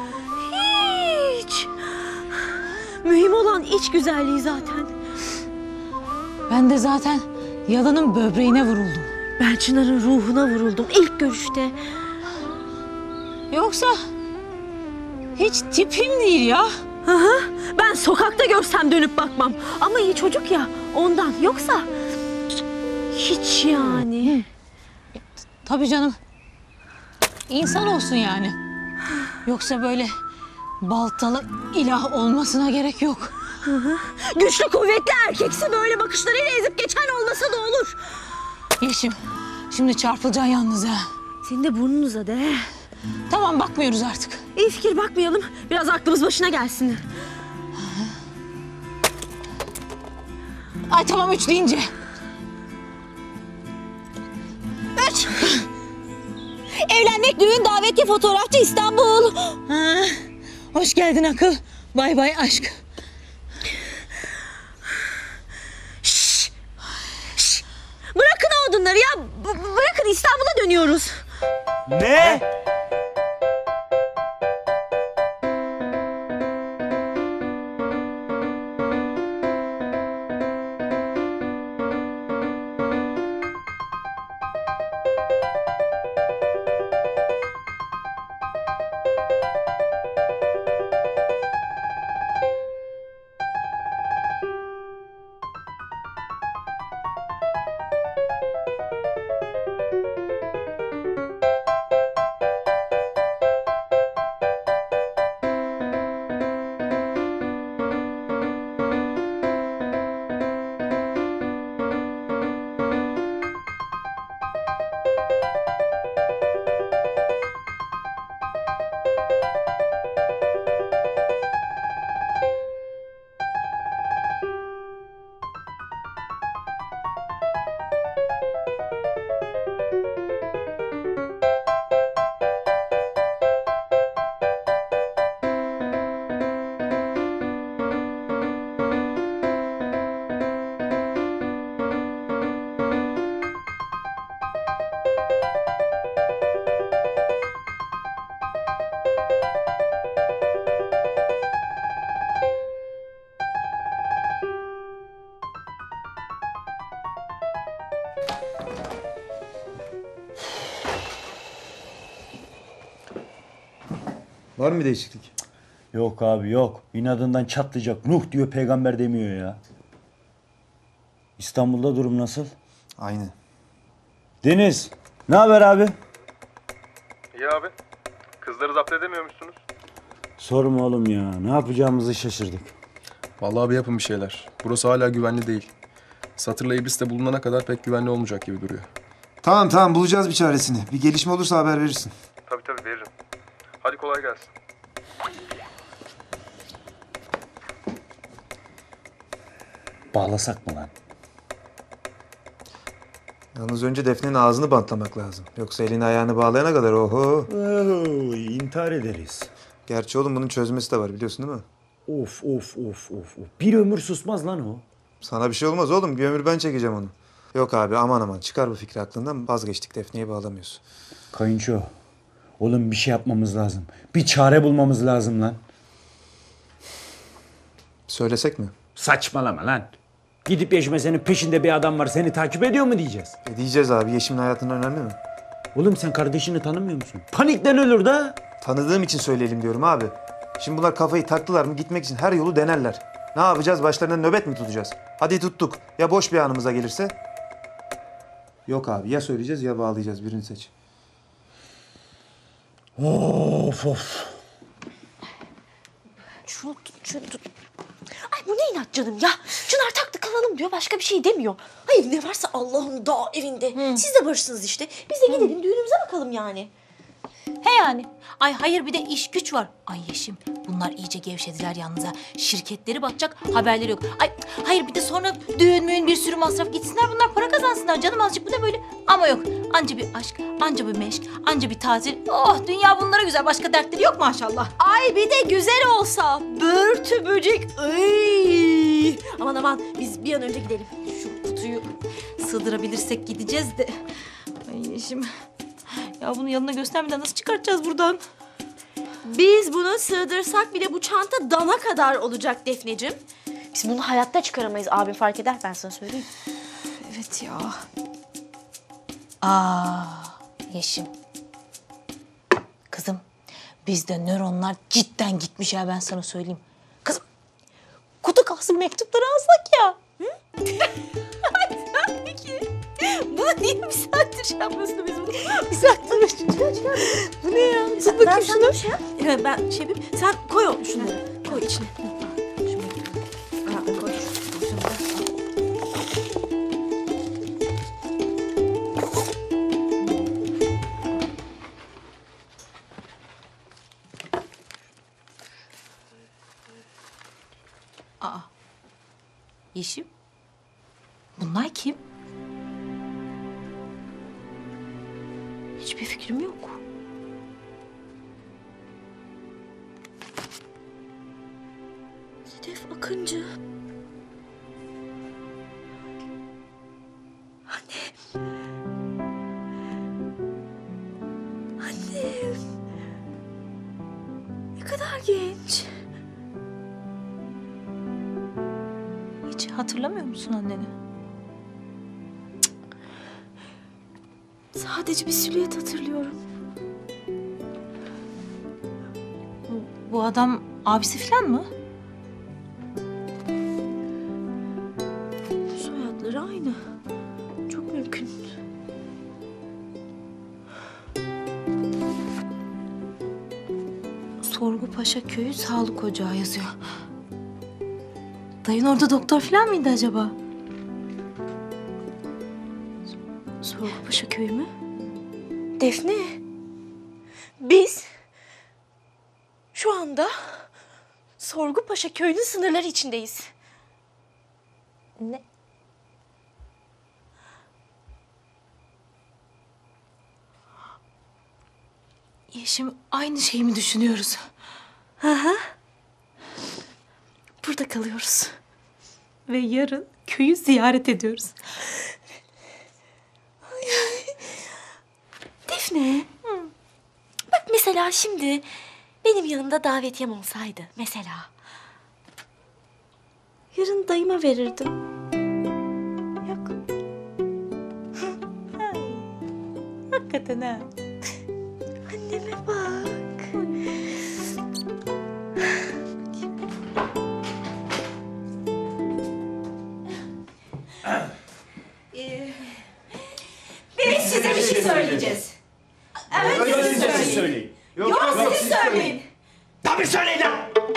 Hiç. Mühim olan iç güzelliği zaten. Ben de zaten yalının böbreğine vuruldum. Ben Çınar'ın ruhuna vuruldum ilk görüşte. Yoksa hiç tipim değil ya. Hı hı. Ben sokakta görsem dönüp bakmam. Ama iyi çocuk ya ondan. Yoksa hiç yani. Tabii canım. İnsan olsun yani. Yoksa böyle baltalı ilah olmasına gerek yok. Hı hı. Güçlü kuvvetli erkeksi böyle bakışlarıyla ezip geçen olmasa da olur. Yeşim şimdi çarpılacaksın yalnız ha. Senin de burnun uzadı he. Tamam bakmıyoruz artık. İyi fikir bakmayalım. Biraz aklımız başına gelsin. Ay tamam üç deyince. Üç. Evlenmek, düğün, davetli, fotoğrafçı İstanbul. Ha, hoş geldin akıl. Bay bay aşk. Şşş. Şşş. Bırakın o odunları ya. B- bırakın İstanbul'a dönüyoruz. Ne? Var mı bir değişiklik? Yok abi yok. İnadından çatlayacak. Nuh diyor peygamber demiyor ya. İstanbul'da durum nasıl? Aynı. Deniz ne haber abi? İyi abi. Kızları zapt edemiyormuşsunuz. Sorma oğlum ya. Ne yapacağımızı şaşırdık. Vallahi abi yapın bir şeyler. Burası hala güvenli değil. Satırla iblis de bulunana kadar pek güvenli olmayacak gibi duruyor. Tamam tamam bulacağız bir çaresini. Bir gelişme olursa haber verirsin. Tabii tabii veririm. Hadi kolay gelsin. Bağlasak mı lan? Yalnız önce Defne'nin ağzını bantlamak lazım. Yoksa elini ayağını bağlayana kadar oho. Oo, intihar ederiz. Gerçi oğlum bunun çözmesi de var biliyorsun değil mi? Of of of of. of. Bir ömür susmaz lan o. Sana bir şey olmaz oğlum. Bir ömür ben çekeceğim onu. Yok abi aman aman çıkar bu fikri aklından. Vazgeçtik, Defne'yi bağlamıyoruz. Kayınço. Oğlum bir şey yapmamız lazım. Bir çare bulmamız lazım lan. Söylesek mi? Saçmalama lan. Gidip Yeşmese'nin peşinde bir adam var seni takip ediyor mu diyeceğiz? E diyeceğiz abi. Yeşim'in hayatından önemli mi? Oğlum sen kardeşini tanımıyor musun? Panikten ölür da. Tanıdığım için söyleyelim diyorum abi. Şimdi bunlar kafayı taktılar mı gitmek için her yolu denerler. Ne yapacağız? Başlarına nöbet mi tutacağız? Hadi tuttuk. Ya boş bir anımıza gelirse? Yok abi, ya söyleyeceğiz ya bağlayacağız. Birini seç. Of of. Şunu tut, şunu tut. Ay bu ne inat canım ya. Çınar taktı kalalım diyor, başka bir şey demiyor. Hayır ne varsa Allah'ın dağ evinde. Siz de barışsınız işte. Biz de gidelim düğünümüze bakalım yani. He yani. Ay hayır bir de iş güç var. Ay Yeşim bunlar iyice gevşediler yalnız ha. Şirketleri batacak, haberleri yok. Ay hayır bir de sonra düğün müğün bir sürü masraf, gitsinler bunlar para kazansınlar canım azıcık, bu da böyle. Ama yok, anca bir aşk, anca bir meşk, anca bir tatil. Oh dünya bunlara güzel, başka dertleri yok maşallah. Ay bir de güzel olsa. Börtü böcek. Ay. Aman aman biz bir an önce gidelim. Şu kutuyu sığdırabilirsek gideceğiz de. Ay Yeşim. Ya bunu yanına göstermeden nasıl çıkartacağız buradan? Biz bunu sığdırsak bile bu çanta dana kadar olacak Defneciğim. Biz bunu hayatta çıkaramayız, abim fark eder, ben sana söyleyeyim. Evet ya. Aa Yeşim. Kızım bizde nöronlar cidden gitmiş ya, ben sana söyleyeyim. Kızım kutu kalsın mektupları alsak ya. Hı? Peki. Bunu niye bir saattir şey yapmıyorsun biz bunu? Bir saattir çıkar çıkar. Bu ne ya? Tut bakayım şunu. Şey ya, ben şey yapayım. Sen koy o şunları. Koy içine. Şunu Aa, koy. Şunu da. Aa. Yeşim. Bunlar kim? Hiçbir fikrim yok. Sedef Akıncı. Anne. Annem. Ne kadar genç. Hiç hatırlamıyor musun anneni? Sadece bir silüet hatırlıyorum. Bu, bu adam abisi falan mı? Soyadları aynı. Çok mümkün. Sorgu Paşa Köyü Sağlık Ocağı yazıyor. Dayın orada doktor falan mıydı acaba? Sorgu Paşa Köyü mü? Defne. Biz şu anda Sorgu Paşa Köyü'nün sınırları içindeyiz. Ne? Yeşim aynı şeyi mi düşünüyoruz? Hı hı. Burada kalıyoruz. Ve yarın köyü ziyaret ediyoruz. Defne. Hı. Bak mesela şimdi benim yanımda davetiyem olsaydı mesela. Yarın dayıma verirdim. Yok. Hakikaten ha. Anneme bak. Ee, biz size bir şey söyleyeceğiz. Evet, siz söyleyin. söyleyin. Yok, yok siz söyleyin. Tabii söyleyin lan!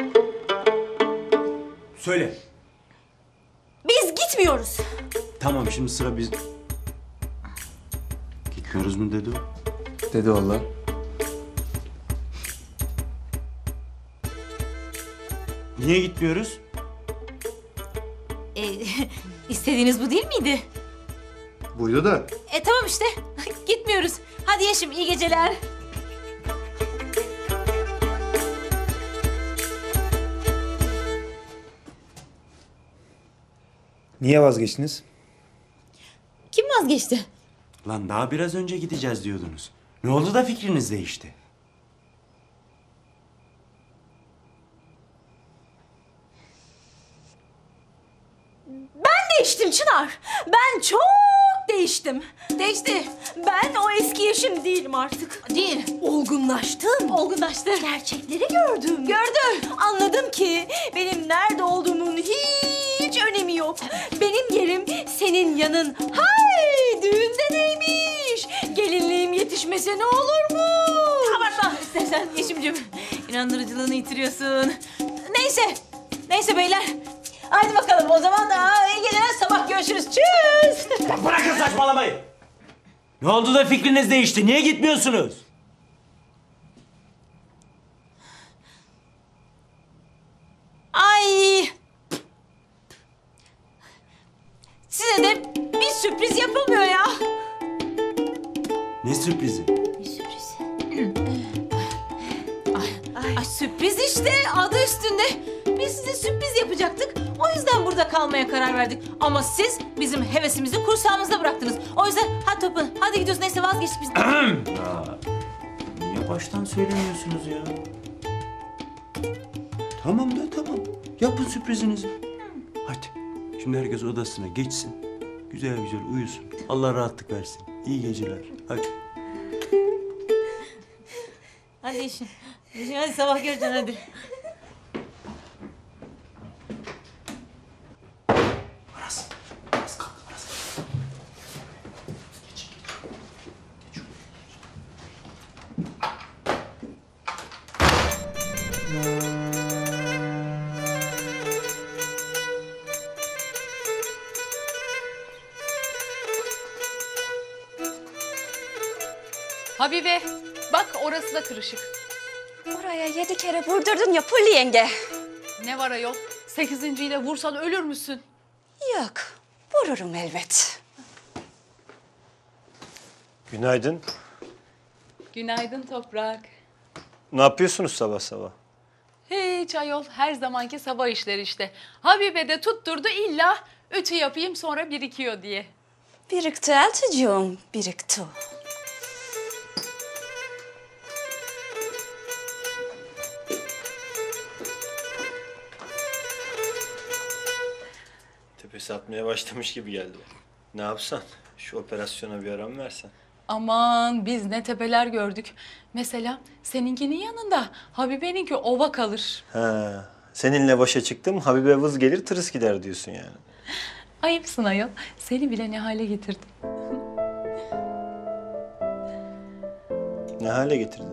Söyle. Biz gitmiyoruz. Tamam şimdi sıra biz... Gitmiyoruz mu dedi o? Dedi vallahi. Niye gitmiyoruz? Ee, istediğiniz bu değil miydi? Buydu da. E tamam işte. Gitmiyoruz. Hadi Yeşim iyi geceler. Niye vazgeçtiniz? Kim vazgeçti? Lan daha biraz önce gideceğiz diyordunuz. Ne oldu da fikriniz değişti? Ben değiştim Çınar. Ben çok değiştim. Değişti. Ben o eski Yeşim değilim artık. Değil. Olgunlaştım. Olgunlaştı. Gerçekleri gördüm. Gördüm. Anladım ki benim nerede olduğumun hiç hiç önemi yok. Benim yerim senin yanın. Hay düğünde neymiş? Gelinliğim yetişmese ne olur mu? Abartma istersen Yeşim'cim. İnandırıcılığını yitiriyorsun. Neyse. Neyse beyler. Haydi bakalım o zaman da iyi geceler, sabah görüşürüz. Çüss. Bırakın saçmalamayı. Ne oldu da fikriniz değişti? Niye gitmiyorsunuz? Ay. Size de bir sürpriz yapılmıyor ya. Ne sürprizi? Sürpriz. Ay, ay sürpriz işte adı üstünde. Biz size sürpriz yapacaktık. O yüzden burada kalmaya karar verdik. Ama siz bizim hevesimizi kursağımızda bıraktınız. O yüzden hadi topu. Hadi gidiyoruz neyse vazgeçtik biz. Niye baştan söylemiyorsunuz ya? Tamam da tamam. Yapın sürprizinizi. Hadi. Şimdi herkes odasına geçsin. Güzel güzel uyusun. Allah rahatlık versin. İyi geceler. Hadi. Hadi işim. İşim hadi sabah göreceksin hadi. Habibe, bak orası da kırışık. Oraya yedi kere vurdurdun ya Pulli yenge. Ne var ayol? Sekizinciyle vursan ölür müsün? Yok, vururum elbet. Günaydın. Günaydın Toprak. Ne yapıyorsunuz sabah sabah? Hiç ayol, her zamanki sabah işleri işte. Habibe de tutturdu illa ütü yapayım sonra birikiyor diye. Birikti Elticığım, birikti. Tepesi atmaya başlamış gibi geldi. Ne yapsan? Şu operasyona bir ara mı versen? Aman biz ne tepeler gördük. Mesela seninkinin yanında Habibe'ninki ova kalır. He, seninle başa çıktım, Habibe vız gelir tırıs gider diyorsun yani. Ayıpsın ayol. Seni bile ne hale getirdim. Ne hale getirdin?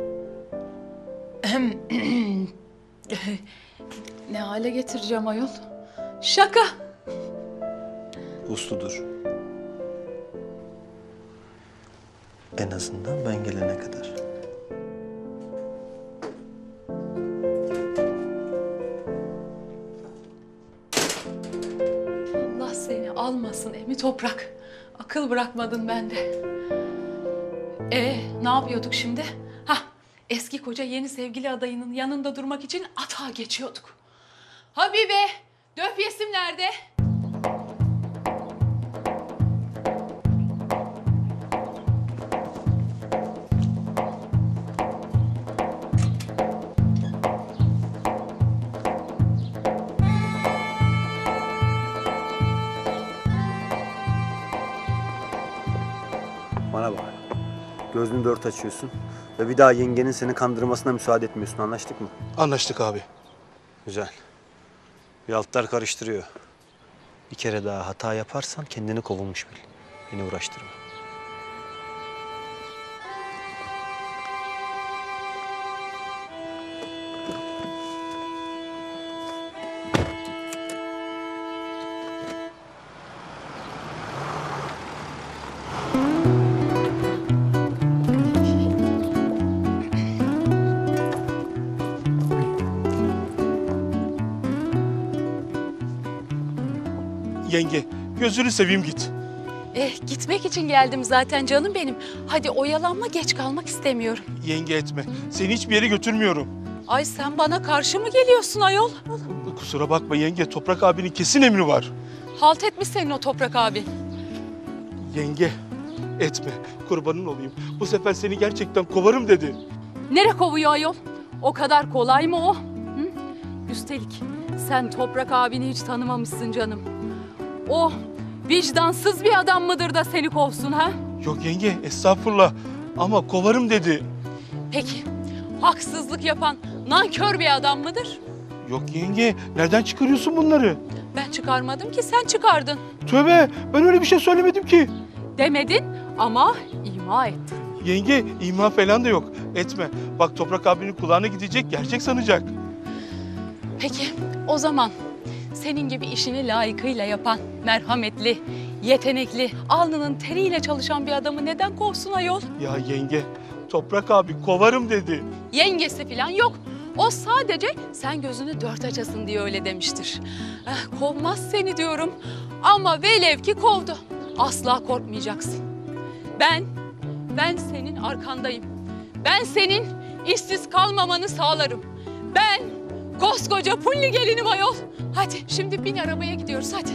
Ne hale getireceğim ayol? Şaka. Usludur. En azından ben gelene kadar. Allah seni almasın Emi Toprak. Akıl bırakmadın bende. Ee, ne yapıyorduk şimdi? Hah, eski koca yeni sevgili adayının yanında durmak için atağa geçiyorduk. Habibe, döpyesim nerede? Bana bak. Gözünü dört açıyorsun ve bir daha yengenin seni kandırmasına müsaade etmiyorsun. Anlaştık mı? Anlaştık abi. Güzel. Bir altlar karıştırıyor. Bir kere daha hata yaparsan kendini kovulmuş bil. Beni uğraştırma. Yenge, gözünü seveyim git. Eh, gitmek için geldim zaten canım benim. Hadi oyalanma, geç kalmak istemiyorum. Yenge etme. Seni hiçbir yere götürmüyorum. Ay sen bana karşı mı geliyorsun ayol? Kusura bakma yenge, Toprak abinin kesin emri var. Halt etmiş senin o Toprak abin. Yenge, etme. Kurbanın olayım. Bu sefer seni gerçekten kovarım dedi. Nere kovuyor ayol? O kadar kolay mı o? Hı? Üstelik sen Toprak abini hiç tanımamışsın canım. O vicdansız bir adam mıdır da seni kovsun ha? Yok yenge, estağfurullah. Ama kovarım dedi. Peki, haksızlık yapan nankör bir adam mıdır? Yok yenge, nereden çıkarıyorsun bunları? Ben çıkarmadım ki, sen çıkardın. Tövbe, ben öyle bir şey söylemedim ki. Demedin ama ima ettin. Yenge, ima falan da yok. Etme. Bak Toprak abinin kulağına gidecek, gerçek sanacak. Peki o zaman senin gibi işini layıkıyla yapan, merhametli, yetenekli, alnının teriyle çalışan bir adamı neden kovsun ayol? Ya yenge, Toprak abi kovarım dedi. Yengesi falan yok. O sadece sen gözünü dört açasın diye öyle demiştir. Eh, kovmaz seni diyorum ama velev ki kovdu. Asla korkmayacaksın. Ben, ben senin arkandayım. Ben senin işsiz kalmamanı sağlarım. Ben koskoca pulli gelinim ayol. Hadi şimdi bin arabaya gidiyoruz hadi.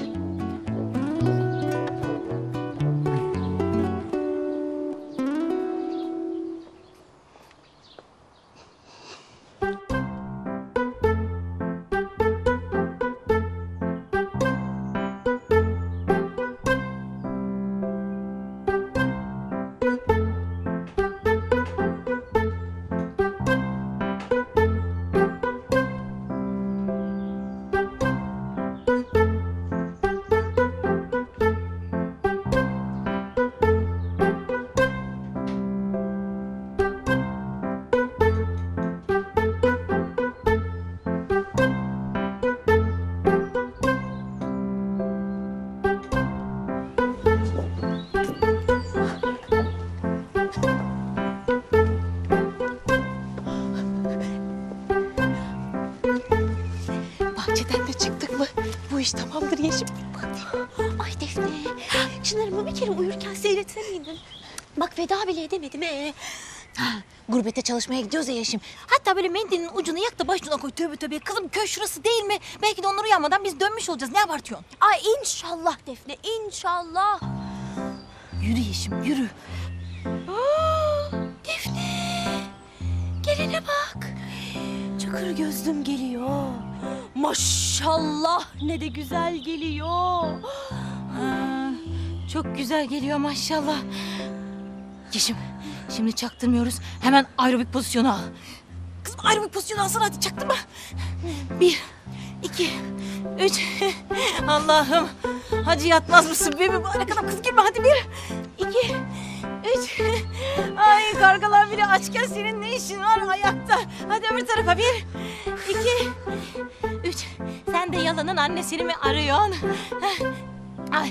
Bahçeden de çıktık mı bu iş tamamdır Yeşim. Ay Defne, Çınar'ımı bir kere uyurken seyretse miydin? Bak veda bile edemedim ee. Ha, gurbete çalışmaya gidiyoruz ya Yeşim. Hatta böyle mendilin ucunu yak da başına koy. Tövbe tövbe. Kızım köy şurası değil mi? Belki de onlar uyanmadan biz dönmüş olacağız. Ne abartıyorsun? Ay inşallah Defne, inşallah. Yürü Yeşim, yürü. Aa, Defne, gelene bak. Çakır gözlüm geliyor. Maşallah ne de güzel geliyor. Ha, çok güzel geliyor maşallah. Yeşim, şimdi çaktırmıyoruz. Hemen aerobik pozisyonu al. Kızım aerobik pozisyonu alsana hadi çaktırma. Bir, iki, üç. Allah'ım. Hacı yatmaz mısın? Bir mübarek adam kız girme hadi bir, iki, üç. Ay kargalar bile açken senin ne işin var ayakta? Hadi öbür tarafa bir, iki, üç. Sen de yalanın annesini mi arıyorsun? Ay.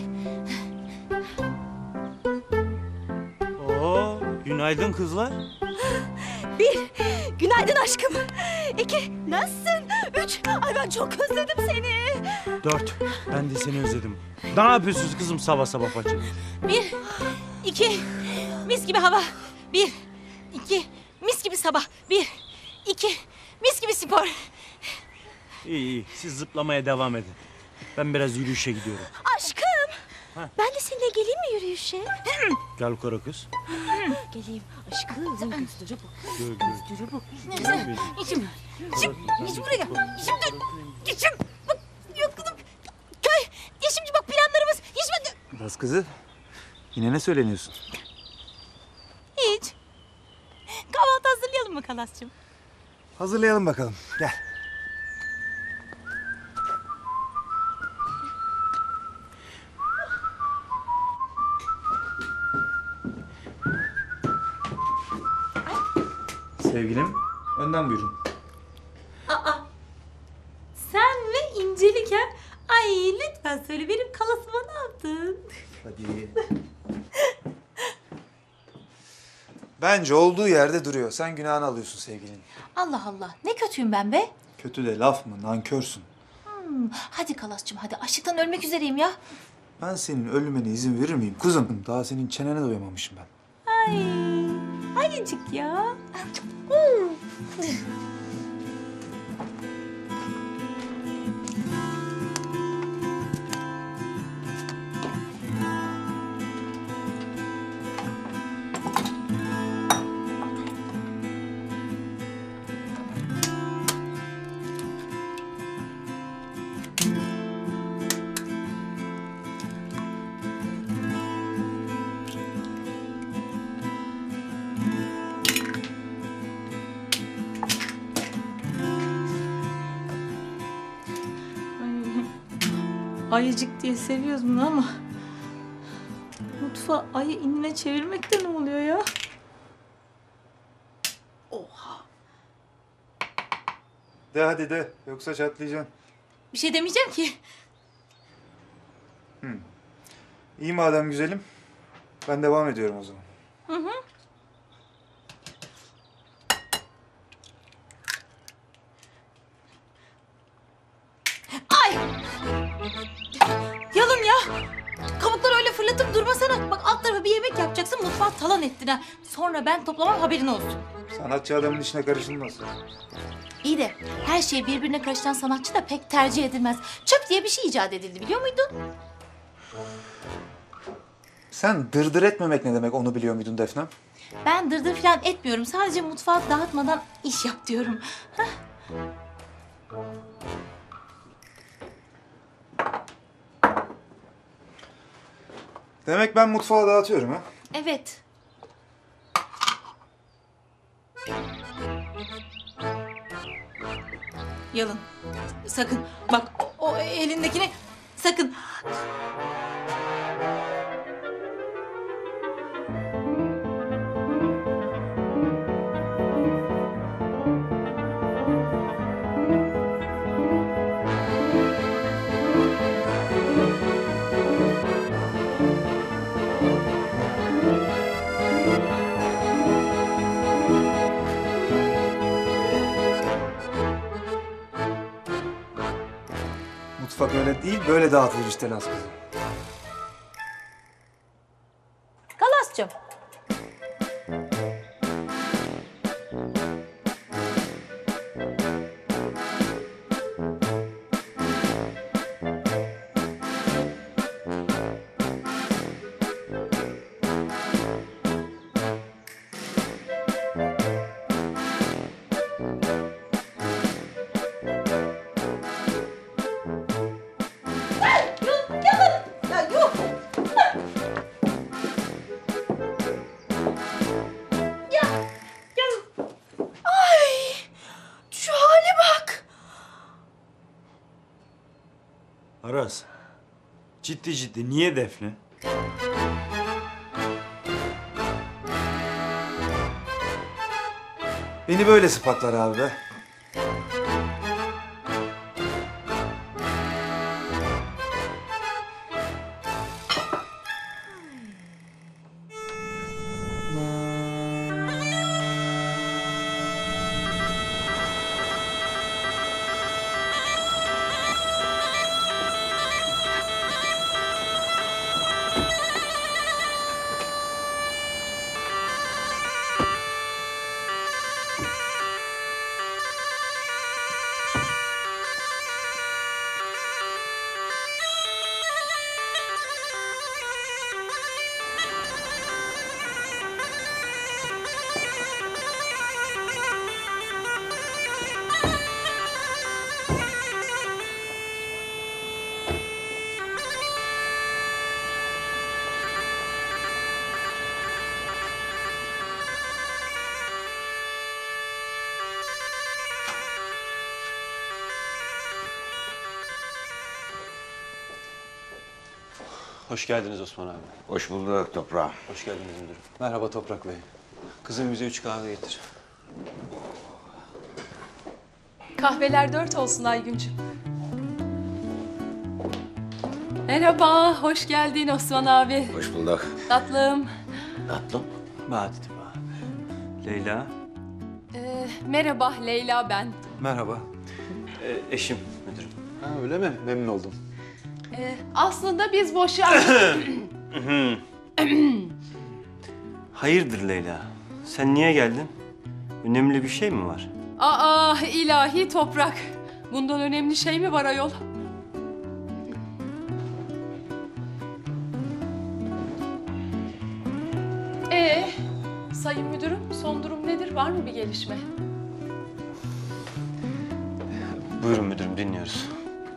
Oo, günaydın kızlar. Bir, günaydın aşkım. İki, nasılsın? Üç, ay ben çok özledim seni. Dört, ben de seni özledim. Ne yapıyorsunuz kızım sabah sabah bacı? Bir, iki, mis gibi hava. Bir, iki, mis gibi sabah. Bir, iki, mis gibi spor. İyi iyi, siz zıplamaya devam edin. Ben biraz yürüyüşe gidiyorum. Aşkım, Ha. ben de seninle geleyim mi yürüyüşe? Gel kara kız. Geleyim aşkım. Gözlere bak. Gör, gör. Gözlere bak. Gör. İçim, içim, içim buraya gel. İçim dur. İçim. Bak, yok kızım. Köy. Yeşimci bak planlarımız. Yeşim. Bas kızı. Yine ne söyleniyorsun? Hiç. Kahvaltı hazırlayalım mı Kalas'cığım? Hazırlayalım bakalım. Gel. Sevgilim, önden buyurun. Aa. Sen ve İnceliken. Ay lütfen söyle benim Kalas'ıma ne yaptın? Hadi. Bence olduğu yerde duruyor. Sen günahını alıyorsun sevgilinin. Allah Allah. Ne kötüyüm ben be? Kötü de laf mı? Nankörsün. Hmm. Hadi Kalas'cığım hadi. Açlıktan ölmek üzereyim ya. Ben senin ölümüne izin verir miyim kuzum? Daha senin çenene doyamamışım ben. Ay. Ayıcık ya. Hmm. ayıcık diye seviyoruz bunu ama mutfağı ayı inine çevirmek de ne oluyor ya? Oha. De hadi de, yoksa çatlayacaksın. Bir şey demeyeceğim ki. Hı. İyi madem güzelim. Ben devam ediyorum o zaman. Hı hı. Ay! Yalın ya. Kabukları öyle fırlatıp durmasana. Bak alt tarafa bir yemek yapacaksın, mutfağı talan ettin ha. Sonra ben toplamam, haberin olsun. Sanatçı adamın işine karışılmaz. İyi de her şey birbirine karışan sanatçı da pek tercih edilmez. Çöp diye bir şey icat edildi, biliyor muydun? Sen dırdır etmemek ne demek, onu biliyor muydun Defnem? Ben dırdır falan etmiyorum. Sadece mutfağı dağıtmadan iş yap diyorum. Hah. Demek ben mutfağı dağıtıyorum ha? Evet. Yalın. Sakın. Bak o, o elindekini sakın. Mutfak öyle değil, böyle dağıtılır işte Laz kızı. Kalas'cığım. Ya yok. Ya, ya. Ay, şu hale bak. Aras, ciddi ciddi niye Defne? Beni böyle sıfatlar abi be. Hoş geldiniz Osman abi. Hoş bulduk Toprağım. Hoş geldiniz müdürüm. Merhaba Toprak Bey. Kızım bize üç kahve getir. Kahveler dört olsun Aygüncüm. Merhaba, hoş geldin Osman abi. Hoş bulduk. Tatlım. Tatlım. Bahattin abi. Leyla. Ee, merhaba, Leyla ben. Merhaba. Ee, eşim müdürüm. Ha, öyle mi? Memnun oldum. Ee, aslında biz boşan... Hayırdır Leyla? Sen niye geldin? Önemli bir şey mi var? Aa, ilahi toprak. Bundan önemli şey mi var ayol? Ee, sayın müdürüm, son durum nedir? Var mı bir gelişme? Buyurun müdürüm, dinliyoruz.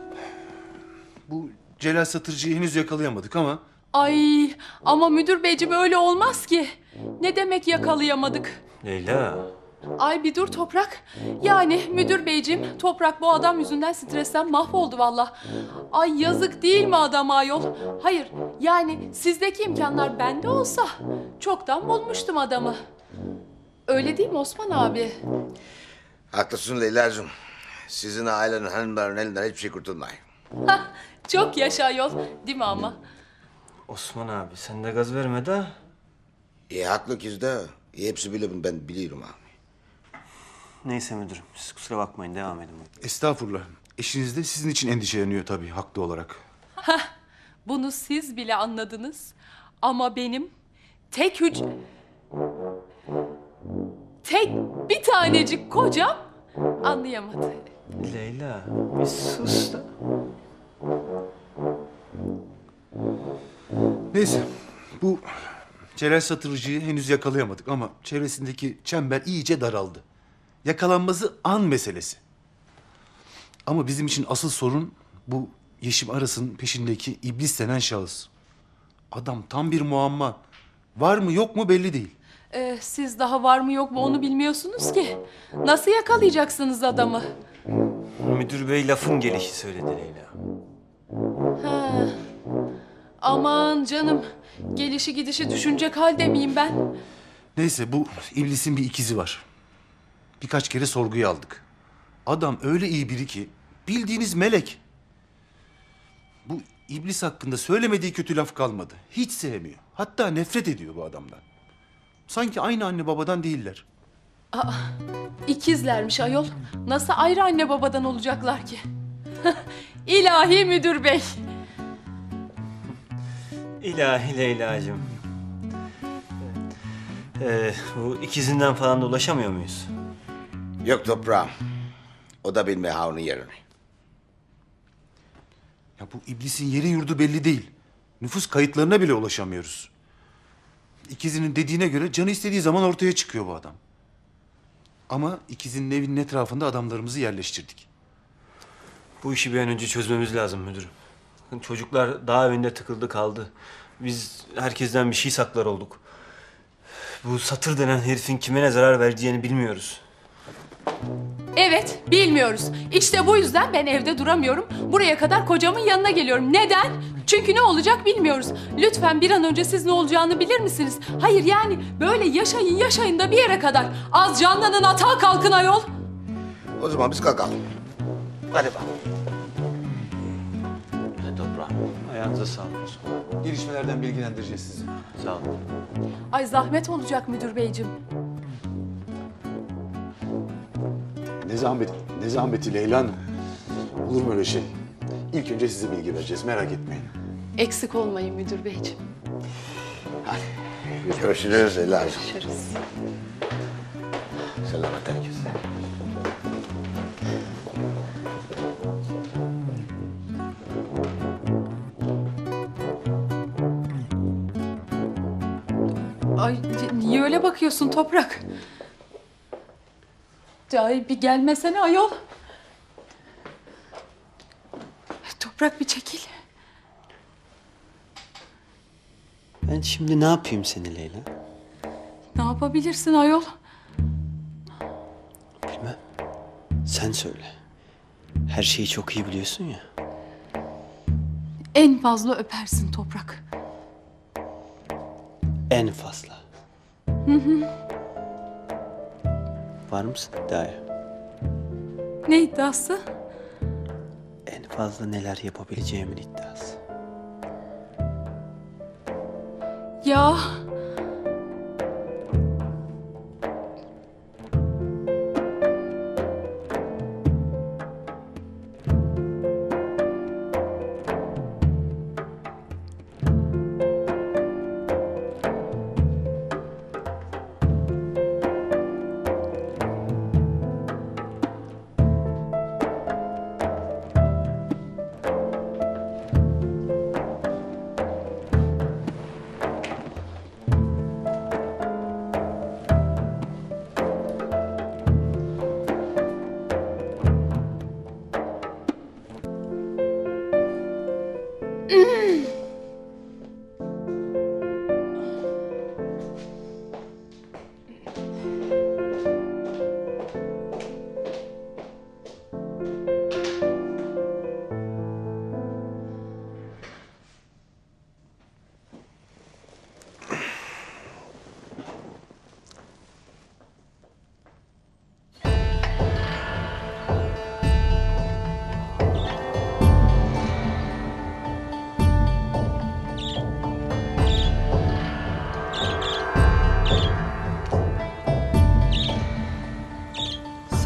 Bu Celal Satırcı'yı henüz yakalayamadık ama... Ay, ama müdür beyciğim öyle olmaz ki. Ne demek yakalayamadık? Leyla, Ay bir dur Toprak. Yani müdür beyciğim, Toprak bu adam yüzünden stresten mahvoldu valla. Ay yazık değil mi adama ayol? Hayır yani sizdeki imkanlar bende olsa çoktan bulmuştum adamı. Öyle değil mi Osman abi? Haklısın Leyla'cığım. Sizin ailenin hanımların elinden hiçbir şey kurtulmayın. Hah, çok yaşa ayol değil mi ama? Osman abi sen de gaz verme de. İyi haklı kız da. İyi, hepsi bile bunu ben biliyorum abi. Neyse müdürüm siz kusura bakmayın devam edin. Estağfurullah. Eşiniz de sizin için endişeleniyor tabii haklı olarak. Hah, bunu siz bile anladınız. Ama benim tek hüc... Tek bir tanecik kocam anlayamadı. Leyla bir sus da. Neyse bu Celal Satırcı'yı henüz yakalayamadık ama çevresindeki çember iyice daraldı. Yakalanması an meselesi. Ama bizim için asıl sorun bu Yeşim Aras'ın peşindeki iblis denen şahıs. Adam tam bir muamma. Var mı yok mu belli değil. Ee, siz daha var mı yok mu onu bilmiyorsunuz ki. Nasıl yakalayacaksınız adamı? Müdür bey lafın gelişi söyledi Leyla. Ha. Aman canım. Gelişi gidişi düşünecek halde miyim ben? Neyse bu iblisin bir ikizi var. Birkaç kere sorguya aldık. Adam öyle iyi biri ki bildiğiniz melek. Bu iblis hakkında söylemediği kötü laf kalmadı. Hiç sevmiyor. Hatta nefret ediyor bu adamdan. Sanki aynı anne babadan değiller. Aa, ikizlermiş ayol. Nasıl ayrı anne babadan olacaklar ki? İlahi müdür bey. İlahi Leyla'cığım. Ee, bu ikizinden falan da ulaşamıyor muyuz? Yok toprağım. O da bilmiyor ha onun yerini. Ya bu iblisin yeri yurdu belli değil. Nüfus kayıtlarına bile ulaşamıyoruz. İkizinin dediğine göre canı istediği zaman ortaya çıkıyor bu adam. Ama ikizinin evinin etrafında adamlarımızı yerleştirdik. Bu işi bir an önce çözmemiz lazım müdürüm. Çocuklar dağ evinde tıkıldı kaldı. Biz herkesten bir şey saklar olduk. Bu Satır denen herifin kime ne zarar vereceğini bilmiyoruz. Evet, bilmiyoruz. İşte bu yüzden ben evde duramıyorum. Buraya kadar kocamın yanına geliyorum. Neden? Çünkü ne olacak bilmiyoruz. Lütfen bir an önce siz ne olacağını bilir misiniz? Hayır yani böyle yaşayın yaşayın da bir yere kadar. Az canlanın atağa kalkın ayol. O zaman biz kalkalım. Hadi bakalım. Toprağım, ayağınıza sağlık. Gelişmelerden bilgilendireceğiz sizi. Sağ olun. Ay zahmet olacak müdür beyciğim. Ne zahmet, ne zahmeti Leyla Hanım. Olur mu öyle şey? İlk önce size bilgi vereceğiz, merak etmeyin. Eksik olmayın müdür beyciğim. Görüşürüz Leyla'cığım. Görüşürüz. Selamet herkese. Ay niye öyle bakıyorsun Toprak? Ay bir gelmesene ayol. Toprak bir çekil. Ben şimdi ne yapayım seni Leyla? Ne yapabilirsin ayol? Bilmem. Sen söyle. Her şeyi çok iyi biliyorsun ya. En fazla öpersin Toprak. En fazla. Hı hı. Var mısın iddiaya? Ne iddiası? En fazla neler yapabileceğimin iddiası. Ya.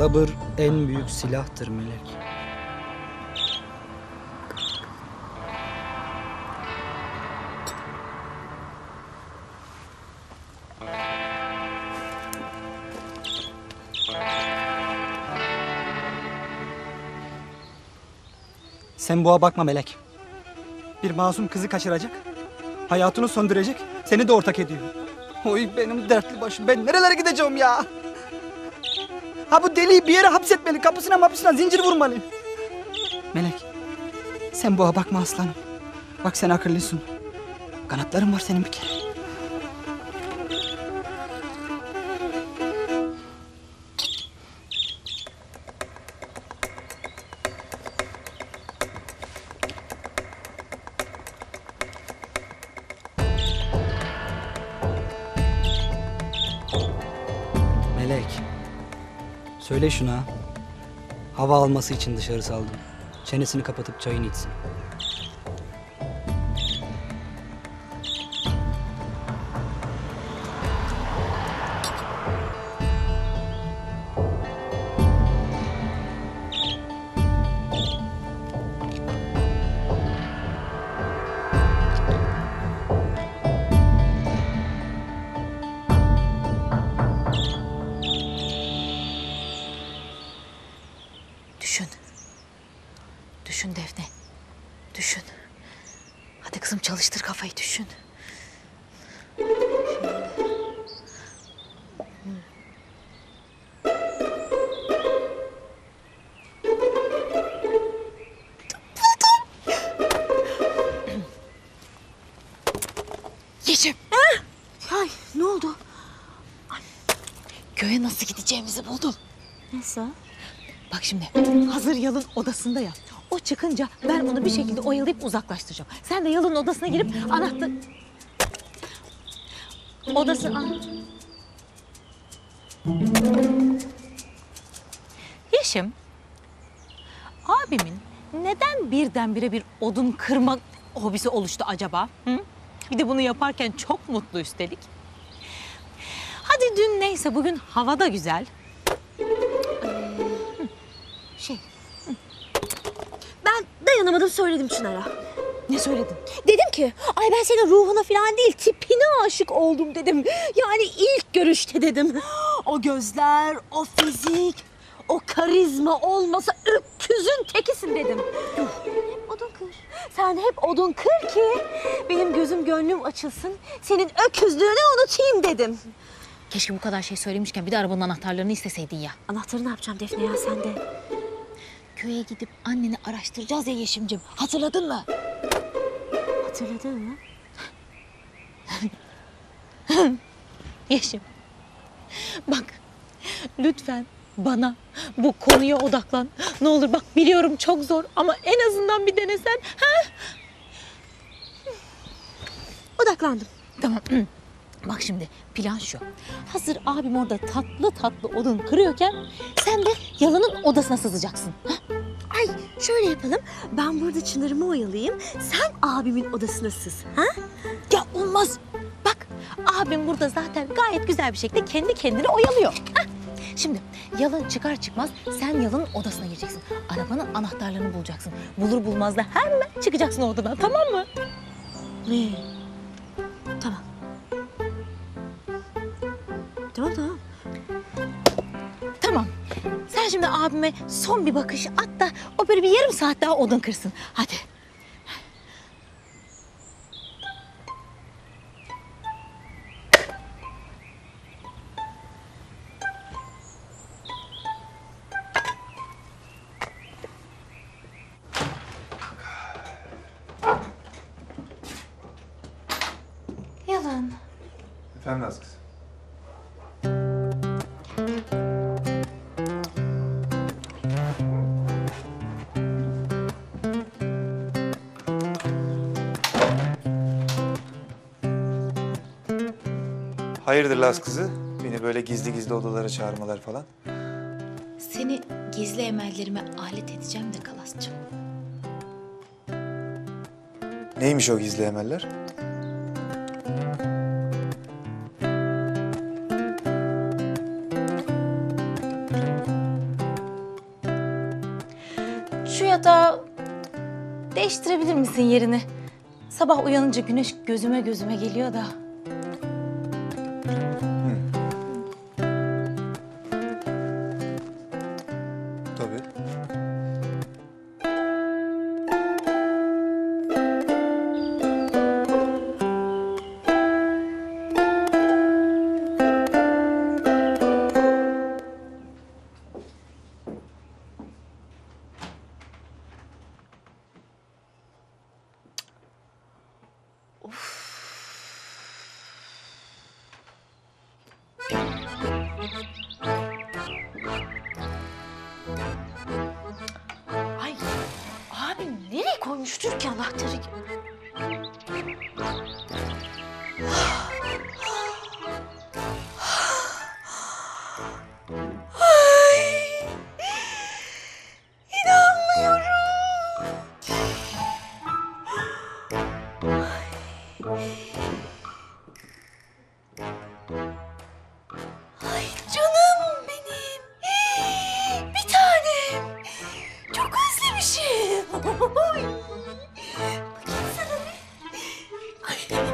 Sabır en büyük silahtır Melek. Sen boğa bakma Melek. Bir masum kızı kaçıracak, hayatını söndürecek, seni de ortak ediyor. Oy benim dertli başım, ben nerelere gideceğim ya? Ha bu deliyi bir yere hapsetmeli, kapısına mapısına zincir vurmalı. Melek, sen boğa bakma aslanım. Bak sen akıllısın. Kanatların var senin bir kere. Melek, söyle şuna. Hava alması için dışarı saldım. Çenesini kapatıp çayını içsin. Düşün. Düşün Defne. Düşün. Hadi kızım çalıştır kafayı, düşün. Yeşim. Ay ne oldu? Köye nasıl gideceğimizi buldum. Nasıl? Bak şimdi hazır Yalın odasında ya. O çıkınca ben onu bir şekilde oyalayıp uzaklaştıracağım. Sen de Yalın'ın odasına girip anahtar... Odası... An... Yeşim, abimin neden birdenbire bir odun kırma hobisi oluştu acaba? Hı? Bir de bunu yaparken çok mutlu üstelik. Hadi dün neyse bugün hava da güzel. Şey, ben dayanamadım söyledim Çınar'a. Ne söyledin? Dedim ki, ay ben senin ruhuna falan değil tipine aşık oldum dedim. Yani ilk görüşte dedim. O gözler, o fizik, o karizma olmasa öküzün tekisin dedim. Hep odun kır. Sen hep odun kır ki benim gözüm gönlüm açılsın. Senin öküzlüğünü unutayım dedim. Keşke bu kadar şey söylemişken bir de arabanın anahtarlarını isteseydin ya. Anahtarı ne yapacağım Defne ya sen de? Köye gidip anneni araştıracağız ya Yeşim'cim. Hatırladın mı? Hatırladın mı? Yeşim. Bak lütfen bana bu konuya odaklan. Ne olur bak biliyorum çok zor ama en azından bir denesen. Ha? Odaklandım. Tamam. Bak şimdi plan şu. Hazır abim orada tatlı tatlı odun kırıyorken sen de Yalın'ın odasına sızacaksın. Ha? Ay şöyle yapalım. Ben burada Çınar'ımı oyalayayım. Sen abimin odasına sız. Ha? Ya olmaz. Bak abim burada zaten gayet güzel bir şekilde kendi kendini oyalıyor. Ha? Şimdi Yalın çıkar çıkmaz sen Yalın'ın odasına gireceksin. Arabanın anahtarlarını bulacaksın. Bulur bulmaz da hemen çıkacaksın odadan, tamam mı? Ne? Tamam. Tamam tamam. Tamam. Sen şimdi abime son bir bakış at da o böyle bir yarım saat daha odun kırsın. Hadi. Yalın. Efendim Naz kız. Hayırdır Laz kızı? Beni böyle gizli gizli odalara çağırmalar falan. Seni gizli emellerime alet edeceğim de Kalas'cığım. Neymiş o gizli emeller? Şu yatağı değiştirebilir misin yerini? Sabah uyanınca güneş gözüme gözüme geliyor da. Tabii. Ay abim nereye koymuştur ki anahtarı? Ay, inanmıyorum. Ay canım benim. Bir tanem. Çok özlemişim. Ay. Bakayım sana bir. Ay.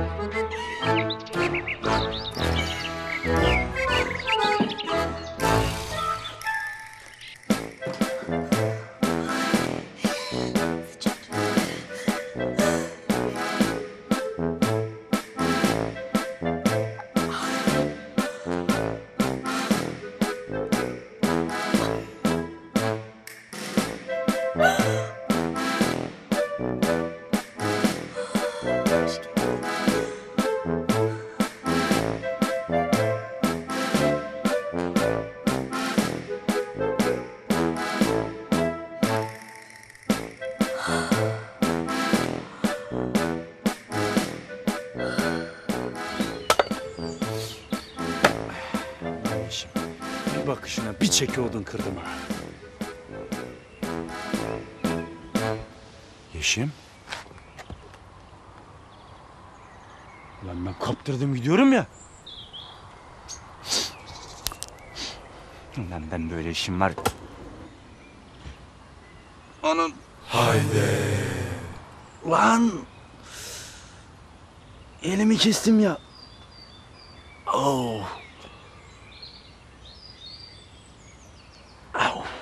Yeşim, bir bakışına bir çekiyordun kırdım ha. Yeşim. Lan ben kaptırdım gidiyorum ya. Lan ben böyle işim var. Onun. Haydi. Lan. Elimi kestim ya. Oh. Au.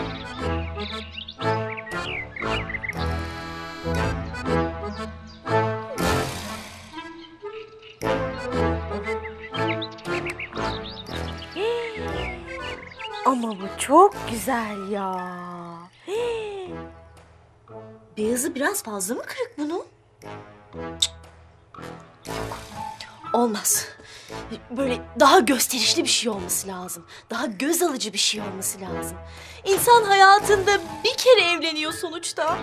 Ama bu çok güzel ya. Hii. Beyazı biraz fazla mı kırık bunun? Cık. Yok. Olmaz. Böyle daha gösterişli bir şey olması lazım. Daha göz alıcı bir şey olması lazım. İnsan hayatında bir kere evleniyor sonuçta.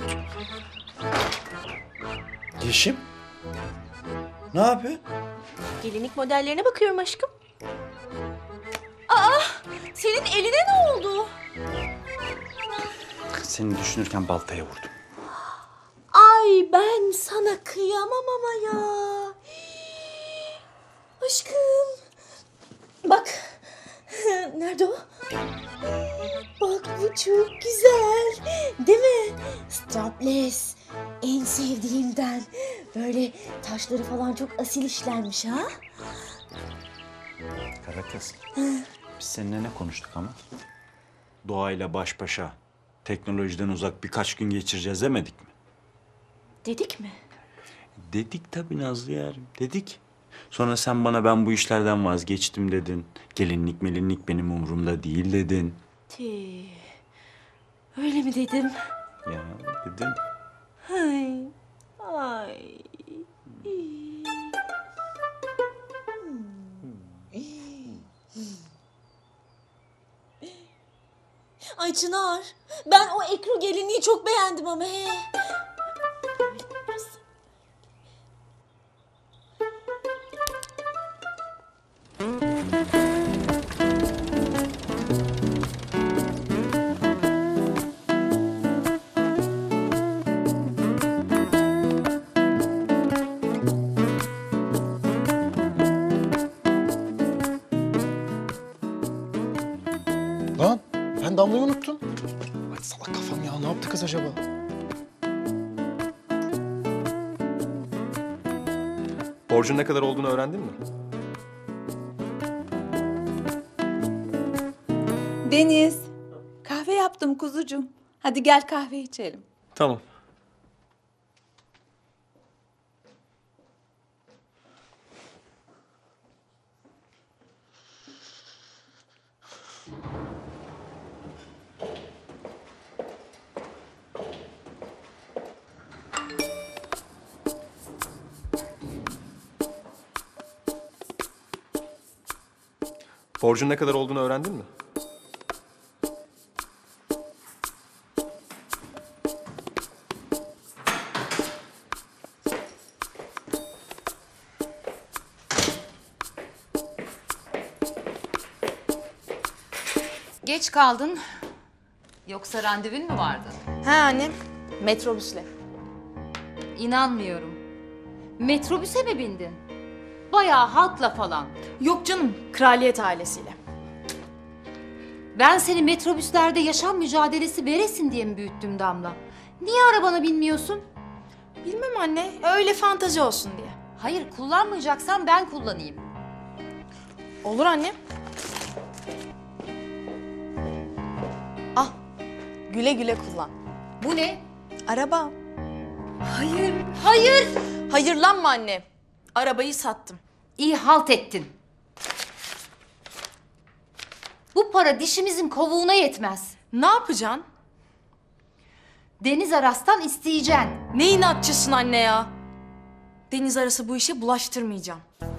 Yeşim. Ne yapıyor? Gelinlik modellerine bakıyorum aşkım. Aa, senin eline ne oldu? Seni düşünürken baltaya vurdum. Ay ben sana kıyamam ama ya. Aşkım. Bak. Nerede o? Bak bu çok güzel. Değil mi? Strapless. En sevdiğimden. Böyle taşları falan çok asil işlenmiş ha. Kara kız. Biz seninle ne konuştuk ama? Doğayla baş başa, teknolojiden uzak birkaç gün geçireceğiz demedik mi? Dedik mi? Dedik tabii Nazlı yarim, dedik. Sonra sen bana ben bu işlerden vazgeçtim dedin. Gelinlik melinlik benim umurumda değil dedin. Tüh. Öyle mi dedim? Ya dedim. Ay. Ay. Ay Çınar, ben o ekru gelinliği çok beğendim ama he. Lan ben Damla'yı unuttum. Salak kafam ya. Ne yaptı kız acaba? Borcun ne kadar olduğunu öğrendin mi? Deniz, kahve yaptım kuzucuğum. Hadi gel kahve içelim. Tamam. Borcun ne kadar olduğunu öğrendin mi? Geç kaldın. Yoksa randevun mu vardı? He anne, metrobüsle. İnanmıyorum. Metrobüse mi bindin? Bayağı halkla falan. Yok canım, kraliyet ailesiyle. Ben seni metrobüslerde yaşam mücadelesi veresin diye mi büyüttüm Damla? Niye arabana binmiyorsun? Bilmem anne, öyle fantazi olsun diye. Hayır, kullanmayacaksan ben kullanayım. Olur anne. Al, güle güle kullan. Bu ne? Araba. Hayır, hayır. Hayırlanma anne. Arabayı sattım. İyi halt ettin. Bu para dişimizin kovuğuna yetmez. Ne yapacaksın? Deniz Aras'tan isteyeceksin. Ne inatçısın anne ya? Deniz Aras'ı bu işe bulaştırmayacağım.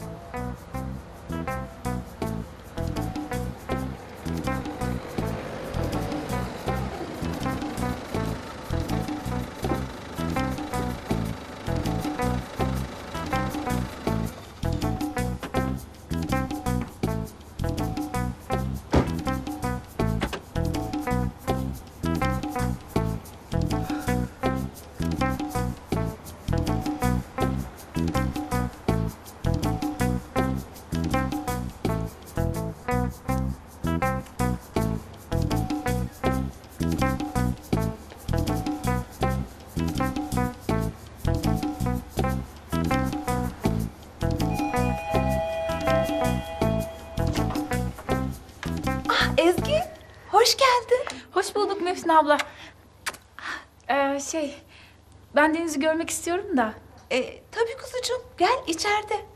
Ezgi, hoş geldin. Hoş bulduk Müfsin abla. Ee, şey, ben Deniz'i görmek istiyorum da. E, tabii kuzucuğum, gel içeride.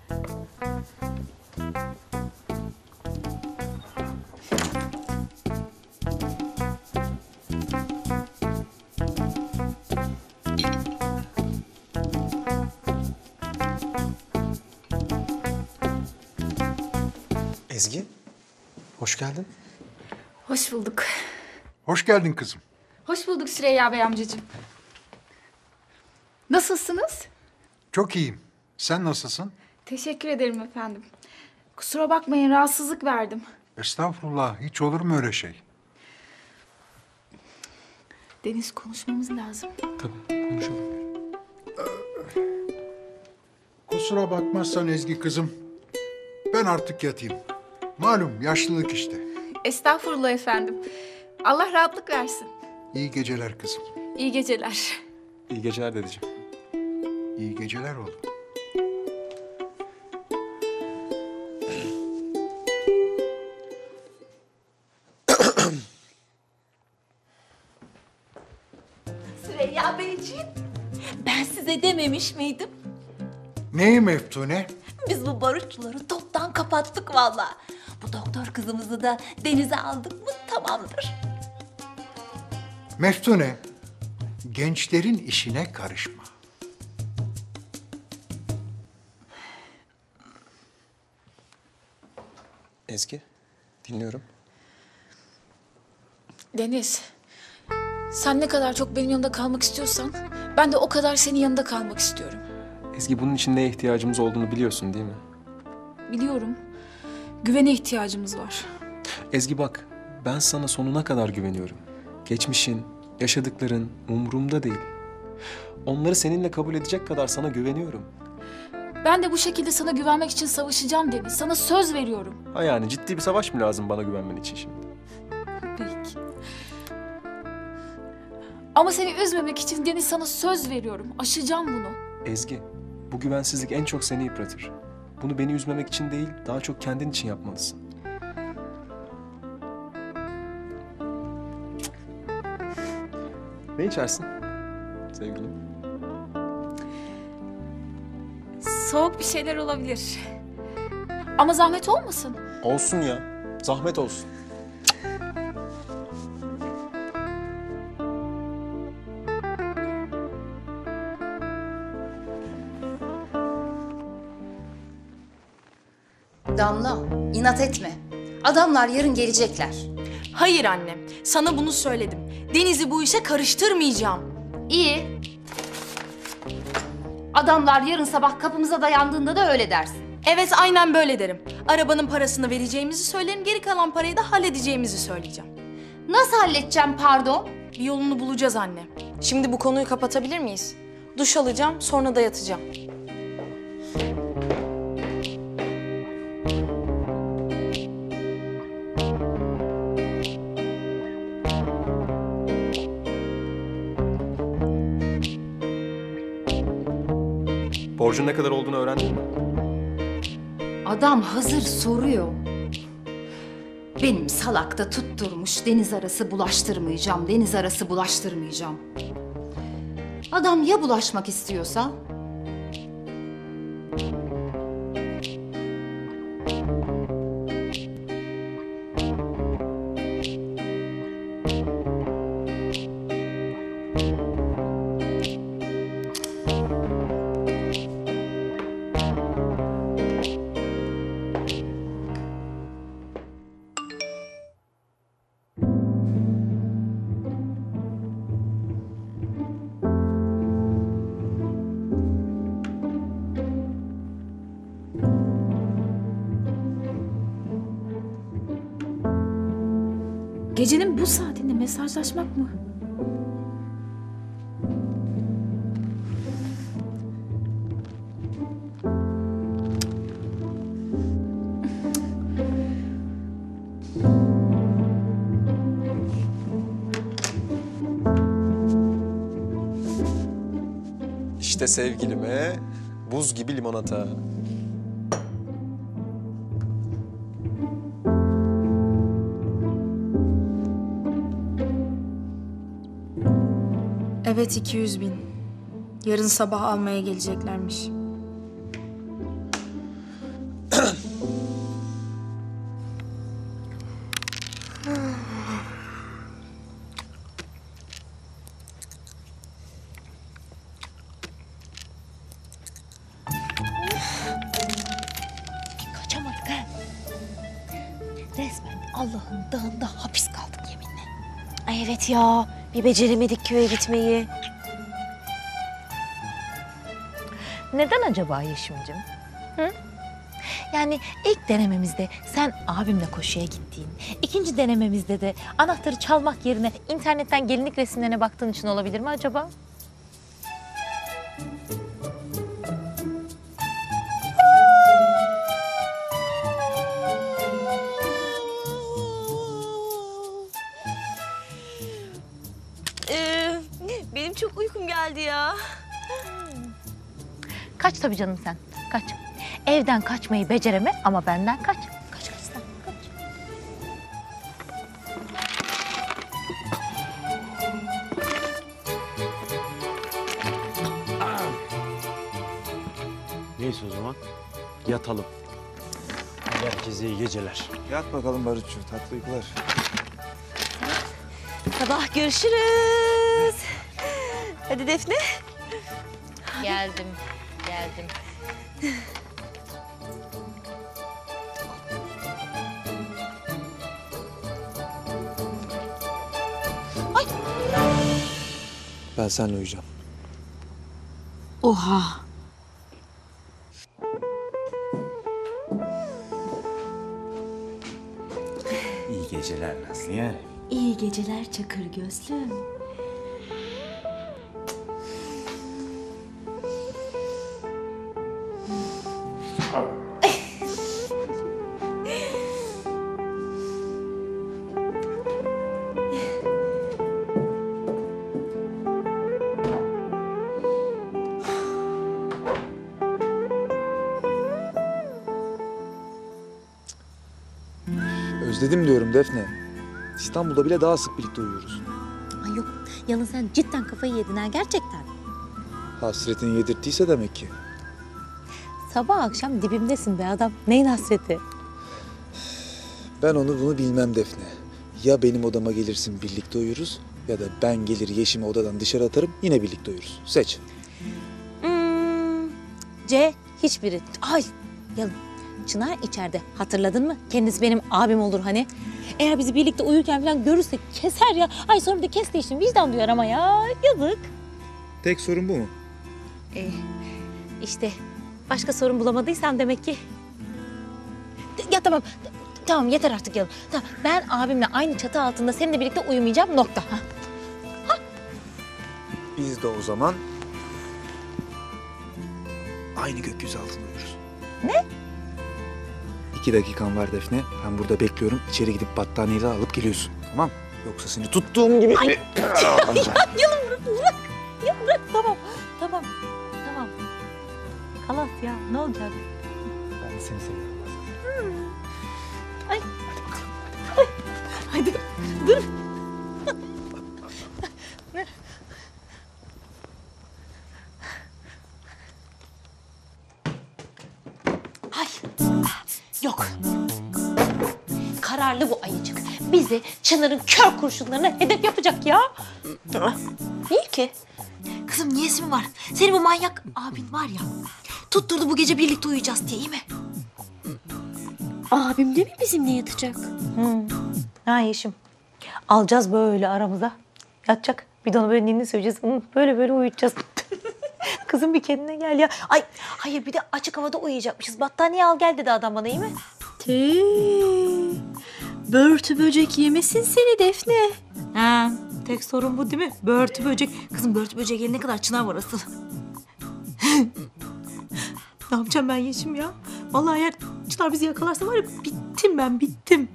Ezgi, hoş geldin. Hoş bulduk. Hoş geldin kızım. Hoş bulduk Süreyya Bey amcacığım. Nasılsınız? Çok iyiyim. Sen nasılsın? Teşekkür ederim efendim. Kusura bakmayın, rahatsızlık verdim. Estağfurullah. Hiç olur mu öyle şey? Deniz, konuşmamız lazım. Tabii, konuşalım. Kusura bakmazsan Ezgi kızım. Ben artık yatayım. Malum yaşlılık işte. Estağfurullah efendim. Allah rahatlık versin. İyi geceler kızım. İyi geceler. İyi geceler dedeciğim. İyi geceler oğlum. Süreyya Beyciğim, ben size dememiş miydim? Neyi Meftune? Biz bu barutçuları toptan kapattık vallahi. Bu doktor kızımızı da denize aldık mı tamamdır. Meftune, gençlerin işine karışma. Ezgi, dinliyorum. Deniz, sen ne kadar çok benim yanımda kalmak istiyorsan ben de o kadar senin yanında kalmak istiyorum. Ezgi, bunun için neye ihtiyacımız olduğunu biliyorsun değil mi? Biliyorum. Güvene ihtiyacımız var. Ezgi bak, ben sana sonuna kadar güveniyorum. Geçmişin, yaşadıkların umurumda değil. Onları seninle kabul edecek kadar sana güveniyorum. Ben de bu şekilde sana güvenmek için savaşacağım Deniz. Sana söz veriyorum. Ha yani ciddi bir savaş mı lazım bana güvenmen için şimdi? Peki. Ama seni üzmemek için Deniz sana söz veriyorum. Aşacağım bunu. Ezgi, bu güvensizlik en çok seni yıpratır. Bunu beni üzmemek için değil, daha çok kendin için yapmalısın. Ne içersin sevgilim? Soğuk bir şeyler olabilir. Ama zahmet olmasın. Olsun ya, zahmet olsun. Damla, inat etme. Adamlar yarın gelecekler. Hayır anne, sana bunu söyledim. Deniz'i bu işe karıştırmayacağım. İyi. Adamlar yarın sabah kapımıza dayandığında da öyle dersin. Evet, aynen böyle derim. Arabanın parasını vereceğimizi söylerim, geri kalan parayı da halledeceğimizi söyleyeceğim. Nasıl halledeceğim pardon? Bir yolunu bulacağız anne. Şimdi bu konuyu kapatabilir miyiz? Duş alacağım, sonra da yatacağım. Borcun ne kadar olduğunu öğrendin mi? Adam hazır soruyor. Benim salakta tutturmuş deniz arası bulaştırmayacağım, deniz arası bulaştırmayacağım. Adam ya bulaşmak istiyorsa? Gecenin bu saatinde mesajlaşmak mı? İşte sevgilime buz gibi limonata. Evet, iki yüz bin. Yarın sabah almaya geleceklermiş. Kaçamadık ha. Resmen Allah'ın dağında hapis kaldık yeminle. Ay evet ya, bir beceremedik köye gitmeyi. Neden acaba Yeşim'cim? Hı? Yani ilk denememizde sen abimle koşuya gittiğin, ikinci denememizde de anahtarı çalmak yerine internetten gelinlik resimlerine baktığın için olabilir mi acaba? Ee, benim çok uykum geldi ya. Kaç tabii canım sen, kaç. Evden kaçmayı becereme ama benden kaç. Kaç kaç sen, kaç. Neyse o zaman yatalım. Herkese iyi geceler. Yat bakalım Barutçu, tatlı uykular. Sabah görüşürüz. Hadi Defne. Geldim, geldim. Ben seninle uyuyacağım. Oha. İyi geceler Nazlı'ya. İyi geceler Çakır gözlüm. Özledim diyorum Defne. İstanbul'da bile daha sık birlikte uyuyoruz. Ay yok, Yalın sen cidden kafayı yedin ha, gerçekten. Hasretini yedirttiyse demek ki. Sabah akşam dibimdesin be adam. Neyin hasreti? Ben onu bunu bilmem Defne. Ya benim odama gelirsin birlikte uyuruz ya da ben gelir Yeşim'i odadan dışarı atarım yine birlikte uyuruz. Seç. Hmm, C hiçbiri. Ay Yalın. Çınar içeride. Hatırladın mı? Kendisi benim abim olur hani. Eğer bizi birlikte uyurken falan görürse keser ya. Ay sonra da kes de işte vicdan duyar ama ya. Yazık. Tek sorun bu mu? Ee, işte başka sorun bulamadıysan demek ki. Ya tamam. Tamam yeter artık Yalın. Tamam, ben abimle aynı çatı altında seninle birlikte uyumayacağım nokta. Ha. Biz de o zaman aynı gökyüzü altında uyuruz. Ne? İki dakikan var Defne. Ben burada bekliyorum. İçeri gidip battaniyeyi alıp geliyorsun. Tamam? Yoksa seni tuttuğum gibi... Ay. Yalın bırak, bırak. Ya bırak, tamam. Tamam, tamam. Kalas ya, ne olacak? Ben de seni seviyorum. Ay. Ay. Hadi, dur. Ay, yok. Kararlı bu ayıcık. Bizi Çınar'ın kör kurşunlarına hedef yapacak ya. Niye ki? Kızım niyesi mi var? Senin bu manyak abin var ya. Tutturdu bu gece birlikte uyuyacağız diye, iyi mi? Abim de mi bizimle yatacak? Hmm. Ha Yeşim. Alacağız böyle aramıza. Yatacak. Bir de onu böyle ninni söyleyeceğiz. Hı, böyle böyle uyutacağız. Kızım bir kendine gel ya. Ay hayır bir de açık havada uyuyacakmışız. Battaniye al gel dedi adam bana, iyi mi? Tüh. Börtü böcek yemesin seni Defne. Ha, tek sorun bu değil mi? Börtü böcek. Kızım börtü böcek gelene kadar Çınar var asıl. Ne yapacağım ben Yeşim ya? Vallahi eğer Çınar bizi yakalarsa var ya bittim ben bittim.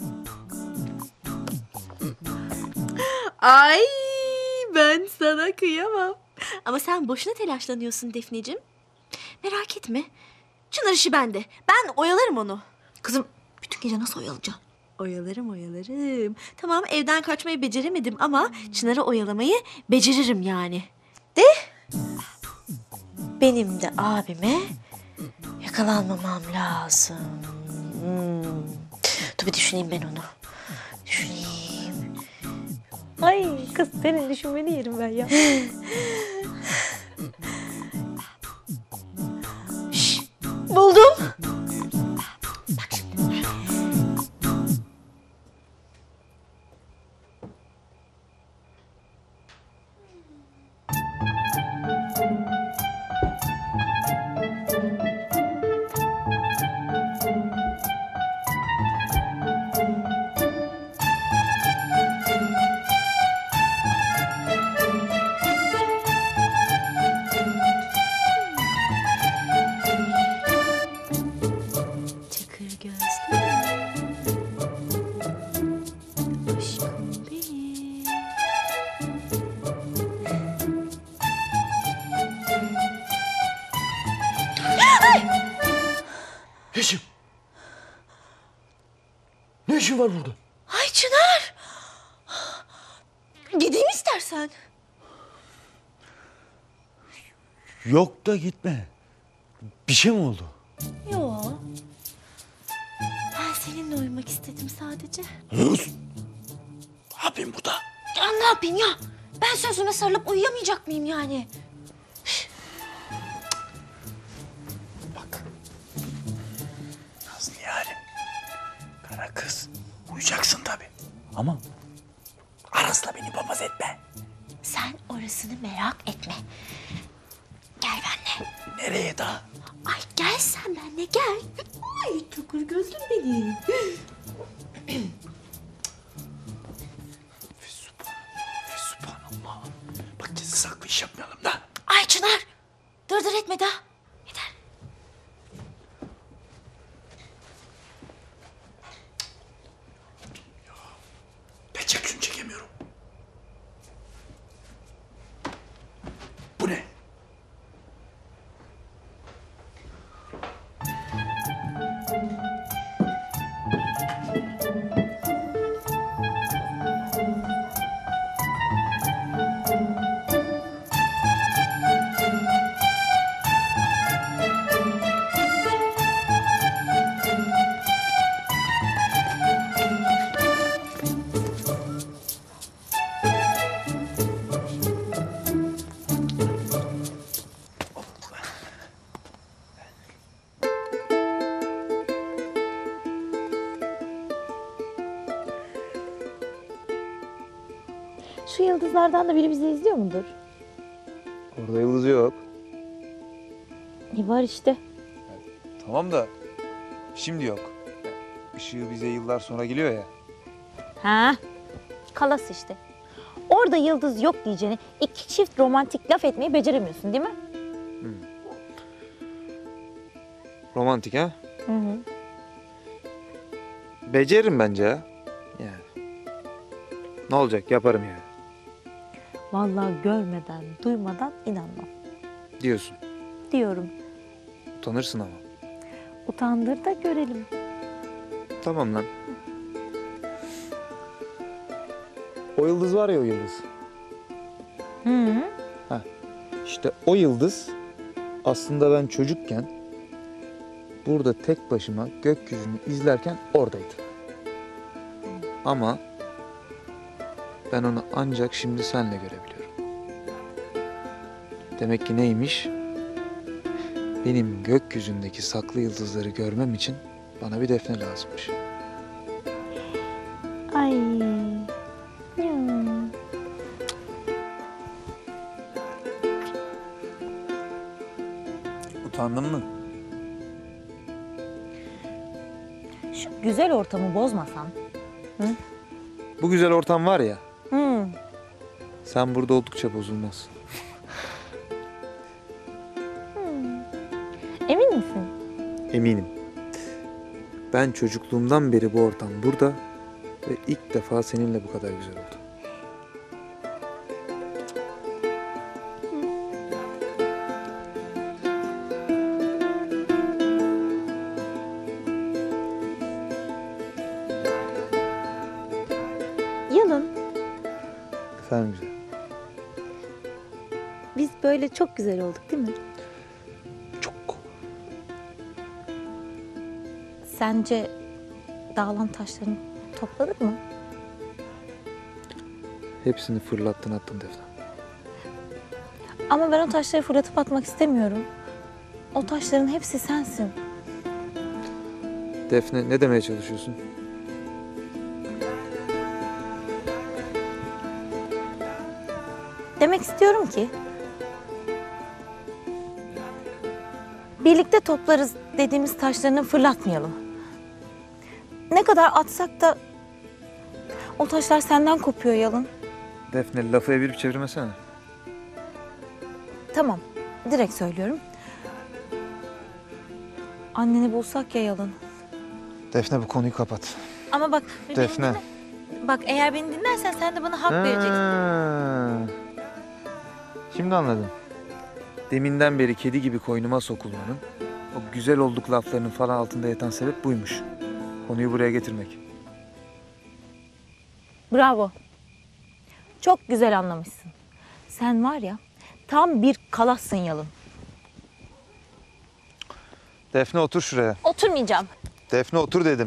Ay ben sana kıyamam. Ama sen boşuna telaşlanıyorsun Defneciğim. Merak etme. Çınar işi bende. Ben oyalarım onu. Kızım bütün gece nasıl oyalayacağım? Oyalarım oyalarım. Tamam evden kaçmayı beceremedim ama Çınar'ı oyalamayı beceririm yani. De benim de abime yakalanmamam lazım. Hmm. Dur bir düşüneyim ben onu. Düşüneyim. Ay kız senin düşünmeni yerim ben ya. Şş, buldum. Bak şimdi. Yeşim. Ne işin var burada? Ay Çınar. Gideyim istersen. Yok da gitme. Bir şey mi oldu? Yok. Ben seninle uyumak istedim sadece. Hız. Ne yapayım burada? Ya ne yapayım ya? Ben sözüme sarılıp uyuyamayacak mıyım yani? Nazlı yarim. Kara kız. Uyuyacaksın tabii. Ama Aras'la beni papaz etme. Sen orasını merak etme. Gel benimle. Nereye daha? Ay gel sen benimle gel. Ay tıkır gözlüm benim. Subhanallah. Bak gizli saklı iş yapmayalım da. Ay Çınar. Dırdır etme daha. Yeter. Ben çek şunu çekemiyorum. Bu ne? Şu yıldızlardan da biri bizi izliyor mudur? Orada yıldız yok. E var işte. Tamam da şimdi yok. Işığı bize yıllar sonra geliyor ya. Ha, kalas işte. Orada yıldız yok diyeceğine iki çift romantik laf etmeyi beceremiyorsun değil mi? Romantik ha? Hı hı. Beceririm bence ya. Yani. Ne olacak yaparım yani. Vallahi görmeden, duymadan inanmam Diyorsun. diyorum. Utanırsın ama. Utandır da görelim. Tamam lan. O yıldız var ya o yıldız. Hı hı. Heh. İşte o yıldız aslında ben çocukken burada tek başıma gökyüzünü izlerken oradaydı. Ama ben onu ancak şimdi senle görebiliyorum. Demek ki neymiş? Benim gökyüzündeki saklı yıldızları görmem için bana bir Defne lazımmış. Ay. Ya. Utandın mı? Şu güzel ortamı bozmasan. Hı? Bu güzel ortam var ya, Hı. sen burada oldukça bozulmaz. Emin misin? Eminim. Ben çocukluğumdan beri bu ortam burada ve ilk defa seninle bu kadar güzel oldu. Yalın, Efendim güzel. biz böyle çok güzel olduk değil mi? Çok. Sence dağılan taşlarını topladık mı? Hepsini fırlattın attın Defne. Ama ben o taşları fırlatıp atmak istemiyorum. O taşların hepsi sensin. Defne ne demeye çalışıyorsun? Demek istiyorum ki birlikte toplarız dediğimiz taşlarını fırlatmayalım. Ne kadar atsak da o taşlar senden kopuyor Yalın. Defne lafı evirip çevirmesene. Tamam, direkt söylüyorum. Anneni bulsak ya Yalın. Defne bu konuyu kapat. Ama bak... beni Defne. dinle. Bak eğer beni dinlersen sen de bana hak vereceksin. Ha. Şimdi anladım. Deminden beri kedi gibi koynuma sokulmanın, o güzel olduk laflarının falan altında yatan sebep buymuş. Konuyu buraya getirmek. Bravo. Çok güzel anlamışsın. Sen var ya tam bir kalassın Yalın. Defne otur şuraya. Oturmayacağım. Defne otur dedim.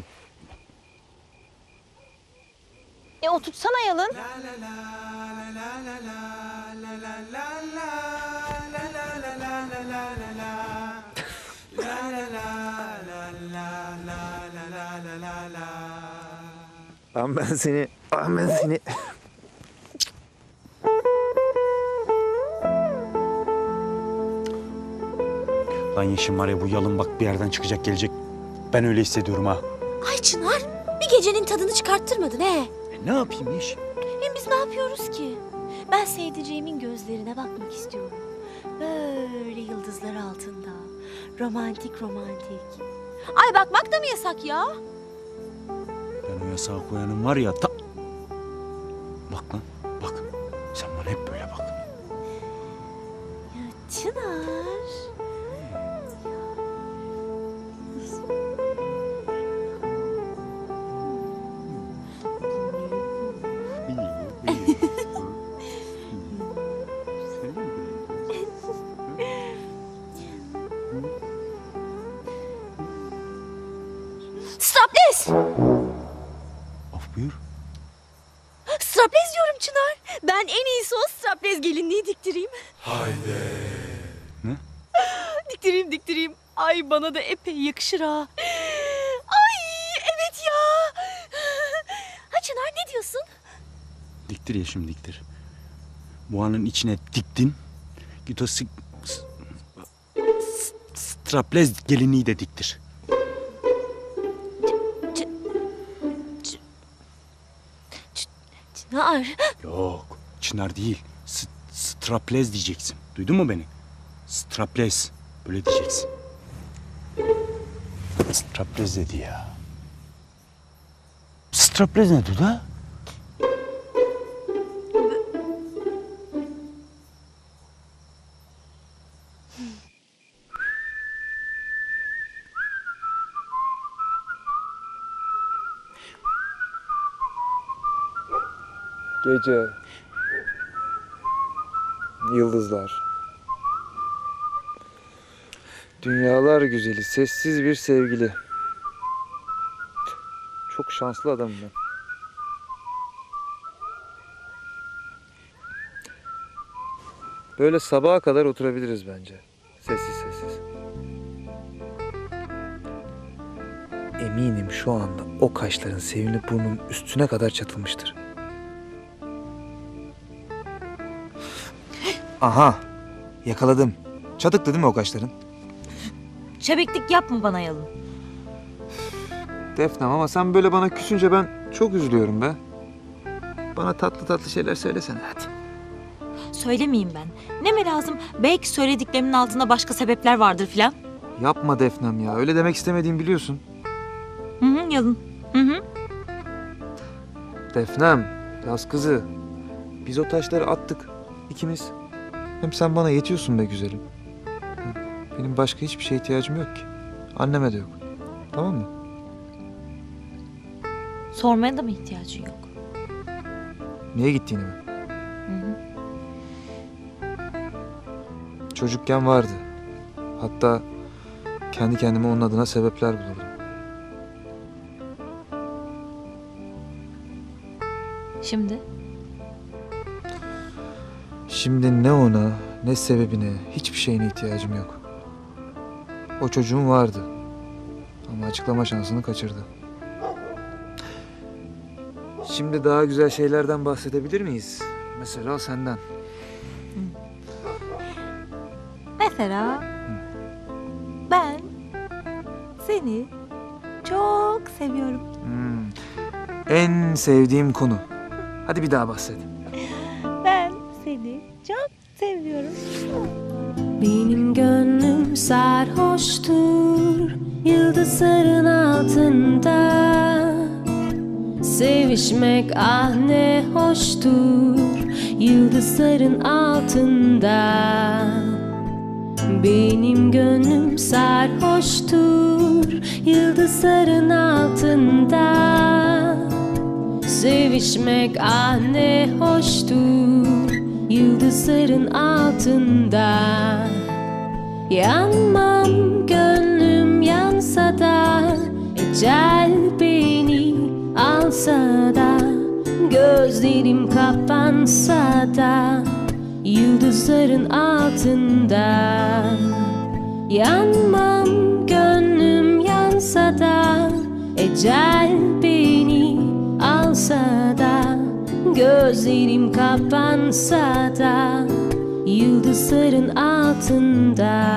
E otursana Yalın. Lan ben seni, lan ben seni... Lan Yeşim var ya bu Yalın bak bir yerden çıkacak gelecek. Ben öyle hissediyorum ha. Ay Çınar, bir gecenin tadını çıkarttırmadın he. E, ne yapayım Yeşim? Hem biz ne yapıyoruz ki? Ben sevdiceğimin gözlerine bakmak istiyorum. Böyle yıldızlar altında. Romantik romantik. Ay bakmak da mı yasak ya? Ben o yasağı koyanım var ya ta... Bak lan bak. Sen bana hep böyle bak. Ya Çınar. Strapless! Af buyur. Strapless diyorum Çınar. Ben en iyisi o strapless gelinliği diktireyim. Haydi. Ne? Diktireyim diktireyim. Ay bana da epey yakışır ha. Ay evet ya. Ha Çınar ne diyorsun? Diktir Yeşim diktir. Boğanın içine diktin. Git o s- s- straplez gelinliği de diktir. Çınar. Yok, Çınar değil. S- straplez diyeceksin. Duydun mu beni? Straplez. Böyle diyeceksin. Straplez dedi ya. Straplez ne Duda? Gece. Yıldızlar. Dünyalar güzeli, sessiz bir sevgili. Çok şanslı adamım ben. Böyle sabaha kadar oturabiliriz bence. Sessiz sessiz. Eminim şu anda o kaşların sevimli burnunun üstüne kadar çatılmıştır. Aha, yakaladım. Çatıktı değil mi o kaşların? Şebeklik yapma bana Yalın. Defnem, ama sen böyle bana küsünce ben çok üzülüyorum be. Bana tatlı tatlı şeyler söylesene hadi. Söylemeyeyim ben. Ne mi lazım? Belki söylediklerimin altında başka sebepler vardır filan. Yapma Defnem ya, öyle demek istemediğimi biliyorsun. Hı hı Yalın. Hı hı. Defnem, yaz kızı. Biz o taşları attık ikimiz. Hem sen bana yetiyorsun be güzelim. Benim başka hiçbir şeye ihtiyacım yok ki. Anneme de yok. Tamam mı? Sormaya da mı ihtiyacın yok? Niye gittiğini mi? Hı hı. Çocukken vardı. Hatta kendi kendime onun adına sebepler bulurdum. Şimdi? Şimdi ne ona, ne sebebine, hiçbir şeyine ihtiyacım yok. O çocuğum vardı. Ama açıklama şansını kaçırdı. Şimdi daha güzel şeylerden bahsedebilir miyiz? Mesela senden. Mesela ben seni çok seviyorum. Hmm. En sevdiğim konu. Hadi bir daha bahset. Ben seni çok seviyorum. Benim gönlüm sarhoştur yıldızların altında. Sevişmek ah ne hoştur yıldızların altında. Benim gönlüm sarhoştur yıldızların altında. Sevişmek ah ne hoştur yıldızların altında. Yanmam gönlüm yansa da, ecel beni alsa da, gözlerim kapansa da, yıldızların altında. Yanmam gönlüm yansa da, ecel beni alsa da, gözlerim kapansa da, yıldızların altında.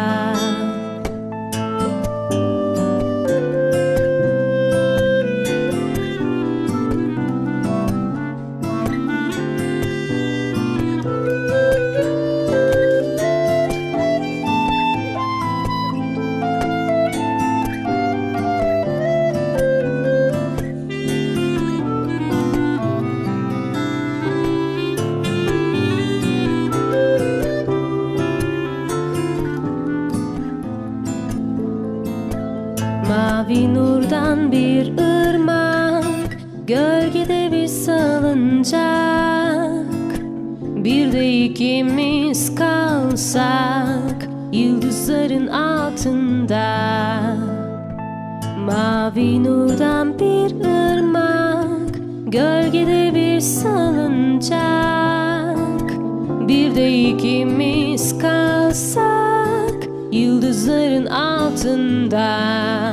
Mavi nurdan bir ırmak, gölgede bir salıncak. Bir de ikimiz kalsak yıldızların altında. Mavi nurdan bir ırmak, gölgede bir salıncak. Bir de ikimiz kalsak yıldızların altında.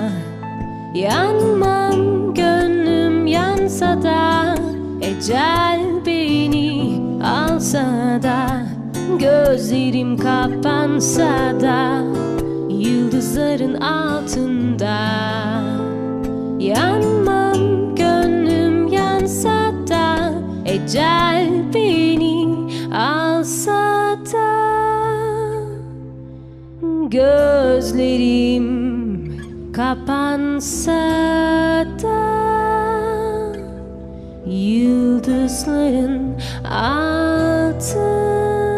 Yanmam gönlüm yansa da, ecel beni alsa da, Gözlerim kapansa da yıldızların altında yanmam, gönlüm yansa da ecel beni alsa da gözlerim kapansa da yıldızların altında.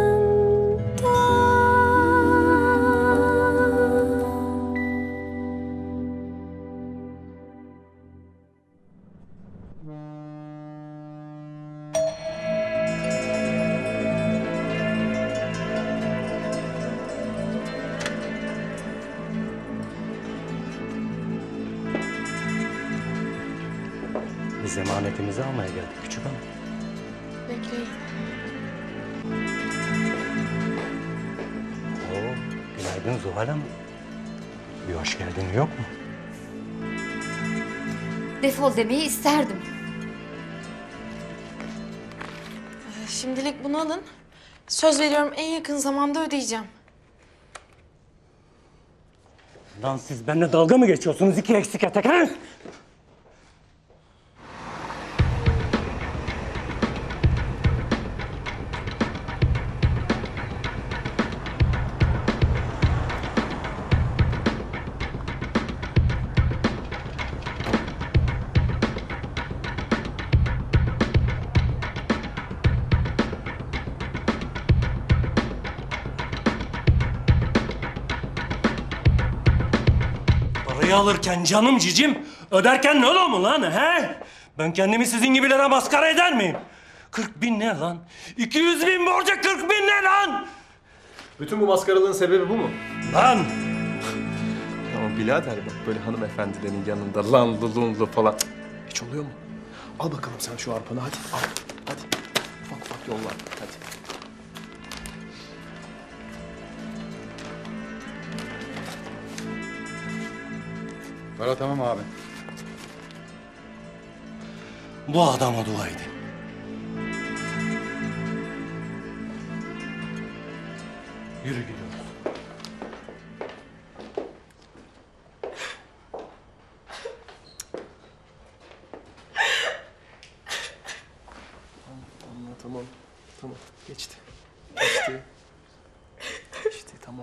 Biz emanetimizi almaya geldik küçük hanım. Bekleyin. Oo, günaydın Zuhal Hanım. Bir hoş geldin yok mu? Defol demeyi isterdim. Ee, Şimdilik bunu alın. Söz veriyorum en yakın zamanda ödeyeceğim. Lan siz benimle dalga mı geçiyorsunuz iki eksik etek ha? Parayı alırken canım cicim, öderken ne olur mu lan he? Ben kendimi sizin gibilere maskara eder miyim? Kırk bin ne lan? İki yüz bin borca kırk bin ne lan? Bütün bu maskaralığın sebebi bu mu? Lan! Ama birader bak böyle hanımefendilerin yanında lanlı lunlu falan. Cık, hiç oluyor mu? Al bakalım sen şu arpanı hadi al. Hadi. Ufak ufak yollar hadi. Para tamam abi. Bu adama dua edin. Yürü gidiyoruz. Tamam tamam. Tamam geçti. Geçti. Geçti tamam.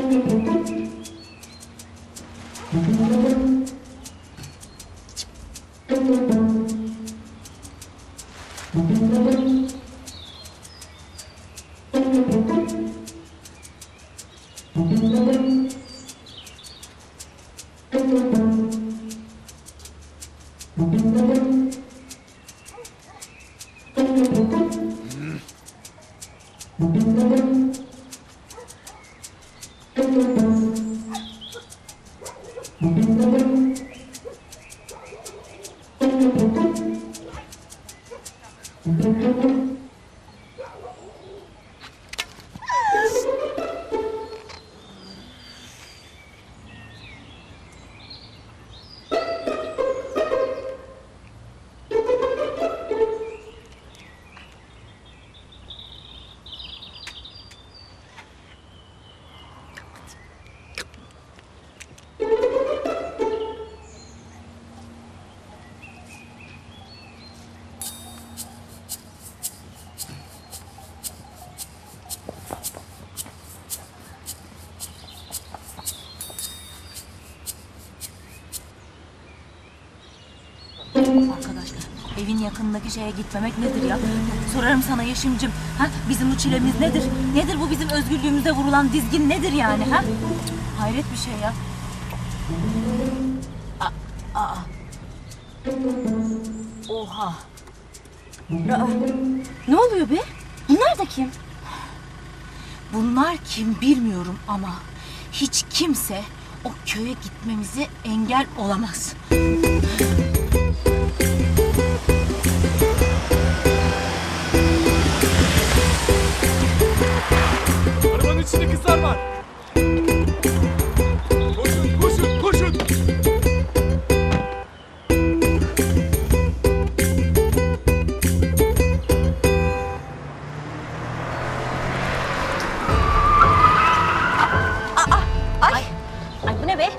Arkadaşlar evin yakınındaki şeye gitmemek nedir ya? Sorarım sana Yeşim'cim. Ha? Bizim bu çilemiz nedir? Nedir bu bizim özgürlüğümüze vurulan dizgin nedir yani? Ha? Hayret bir şey ya. Aa. Aa. Oha. Aa. Ne oluyor be? Bunlar da kim? Bunlar kim bilmiyorum ama hiç kimse o köye gitmemize engel olamaz. Arabanın içinde kızlar var. Koşun, koşun, koşun. Aa, ay. Ay bu ne be?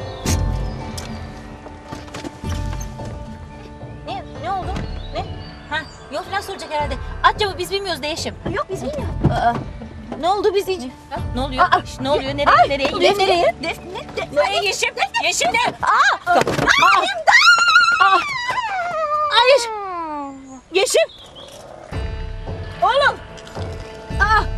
Ne? Ne oldu? Ne? Ha, yol falan soracak herhalde. Aç cevabı biz bilmiyoruz de Yeşim. Yok biz bilmiyoruz. Aa, ne oldu biz iyice? Ne oluyor? Aa, ne oluyor? Nereye? Ay, nereye? Nereye? Nereye? Nereye? Nereye Yeşim? Yeşim ne? Aa! Aa! İmdat! Aa! Ay Yeşim! Yeşim! Oğlum! Aa!